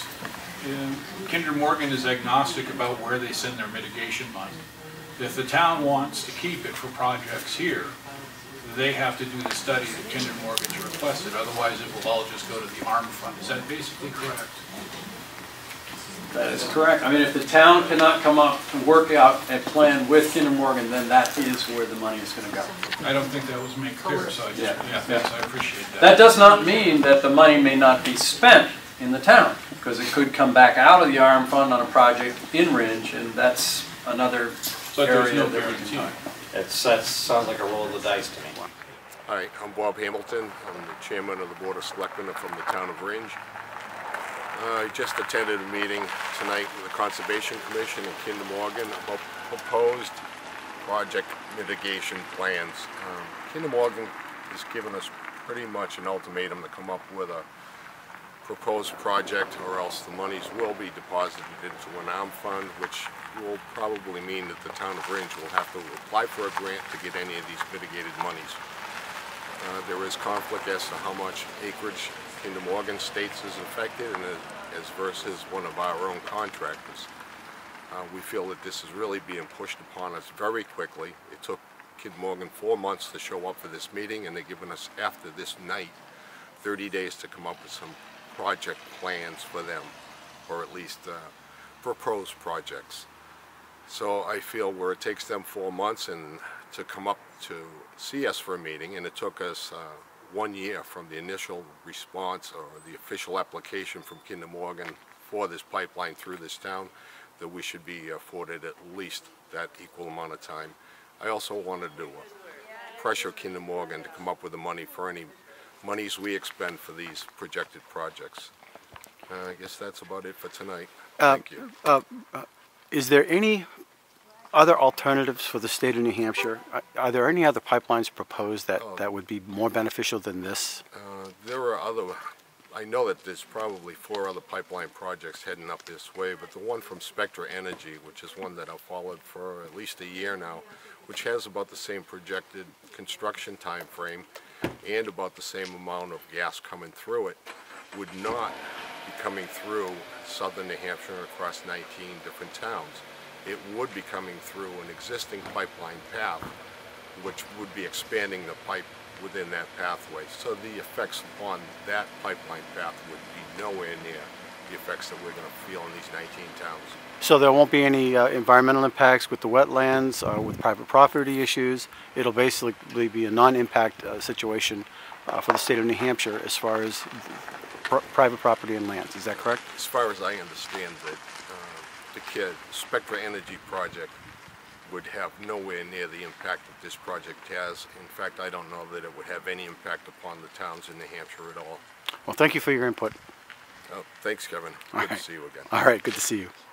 is Kinder Morgan is agnostic about where they send their mitigation money. If the town wants to keep it for projects here, they have to do the study that Kinder Morgan's requested, otherwise it will all just go to the ARM fund. Is that basically correct? That is correct. I mean, if the town cannot come up and work out a plan with Kinder Morgan, then that is where the money is going to go. I don't think that was made clear, so I just, thanks, I appreciate that. That does not mean that the money may not be spent in the town, because it could come back out of the ARM fund on a project in Ridge, and that's another area that we can talk. That sounds like a roll of the dice to me. Hi, I'm Bob Hamilton. I'm the chairman of the Board of Selectmen from the town of Ringe. I just attended a meeting tonight with the Conservation Commission and Kinder Morgan about proposed project mitigation plans. Kinder Morgan has given us pretty much an ultimatum to come up with a proposed project, or else the monies will be deposited into an ARM fund, which will probably mean that the town of Ringe will have to apply for a grant to get any of these mitigated monies. There is conflict as to how much acreage Kinder Morgan states is affected, and as versus one of our own contractors. We feel that this is really being pushed upon us very quickly. It took Kinder Morgan 4 months to show up for this meeting, and they're giving us, after this night, 30 days to come up with some project plans for them, or at least proposed projects. So I feel where it takes them 4 months and to come up to see us for a meeting, and it took us 1 year from the initial response or the official application from Kinder Morgan for this pipeline through this town, that we should be afforded at least that equal amount of time. I also wanted to pressure Kinder Morgan to come up with the money for any monies we expend for these projected projects. I guess that's about it for tonight. Thank you. Is there any other alternatives for the state of New Hampshire? Are there any other pipelines proposed that would be more beneficial than this? There are other, I know that there's probably 4 other pipeline projects heading up this way, but the one from Spectra Energy, which is one that I've followed for at least a year now, which has about the same projected construction time frame and about the same amount of gas coming through it, would not be coming through southern New Hampshire and across 19 different towns. It would be coming through an existing pipeline path, which would be expanding the pipe within that pathway. So the effects upon that pipeline path would be nowhere near the effects that we're going to feel in these 19 towns. So there won't be any environmental impacts with the wetlands, with private property issues. It'll basically be a non-impact situation for the state of New Hampshire as far as private property and lands. Is that correct? As far as I understand that, the Spectra Energy project would have nowhere near the impact that this project has. In fact, I don't know that it would have any impact upon the towns in New Hampshire at all. Well, thank you for your input. Oh, thanks, Kevin. Good to see you again. All right, good to see you.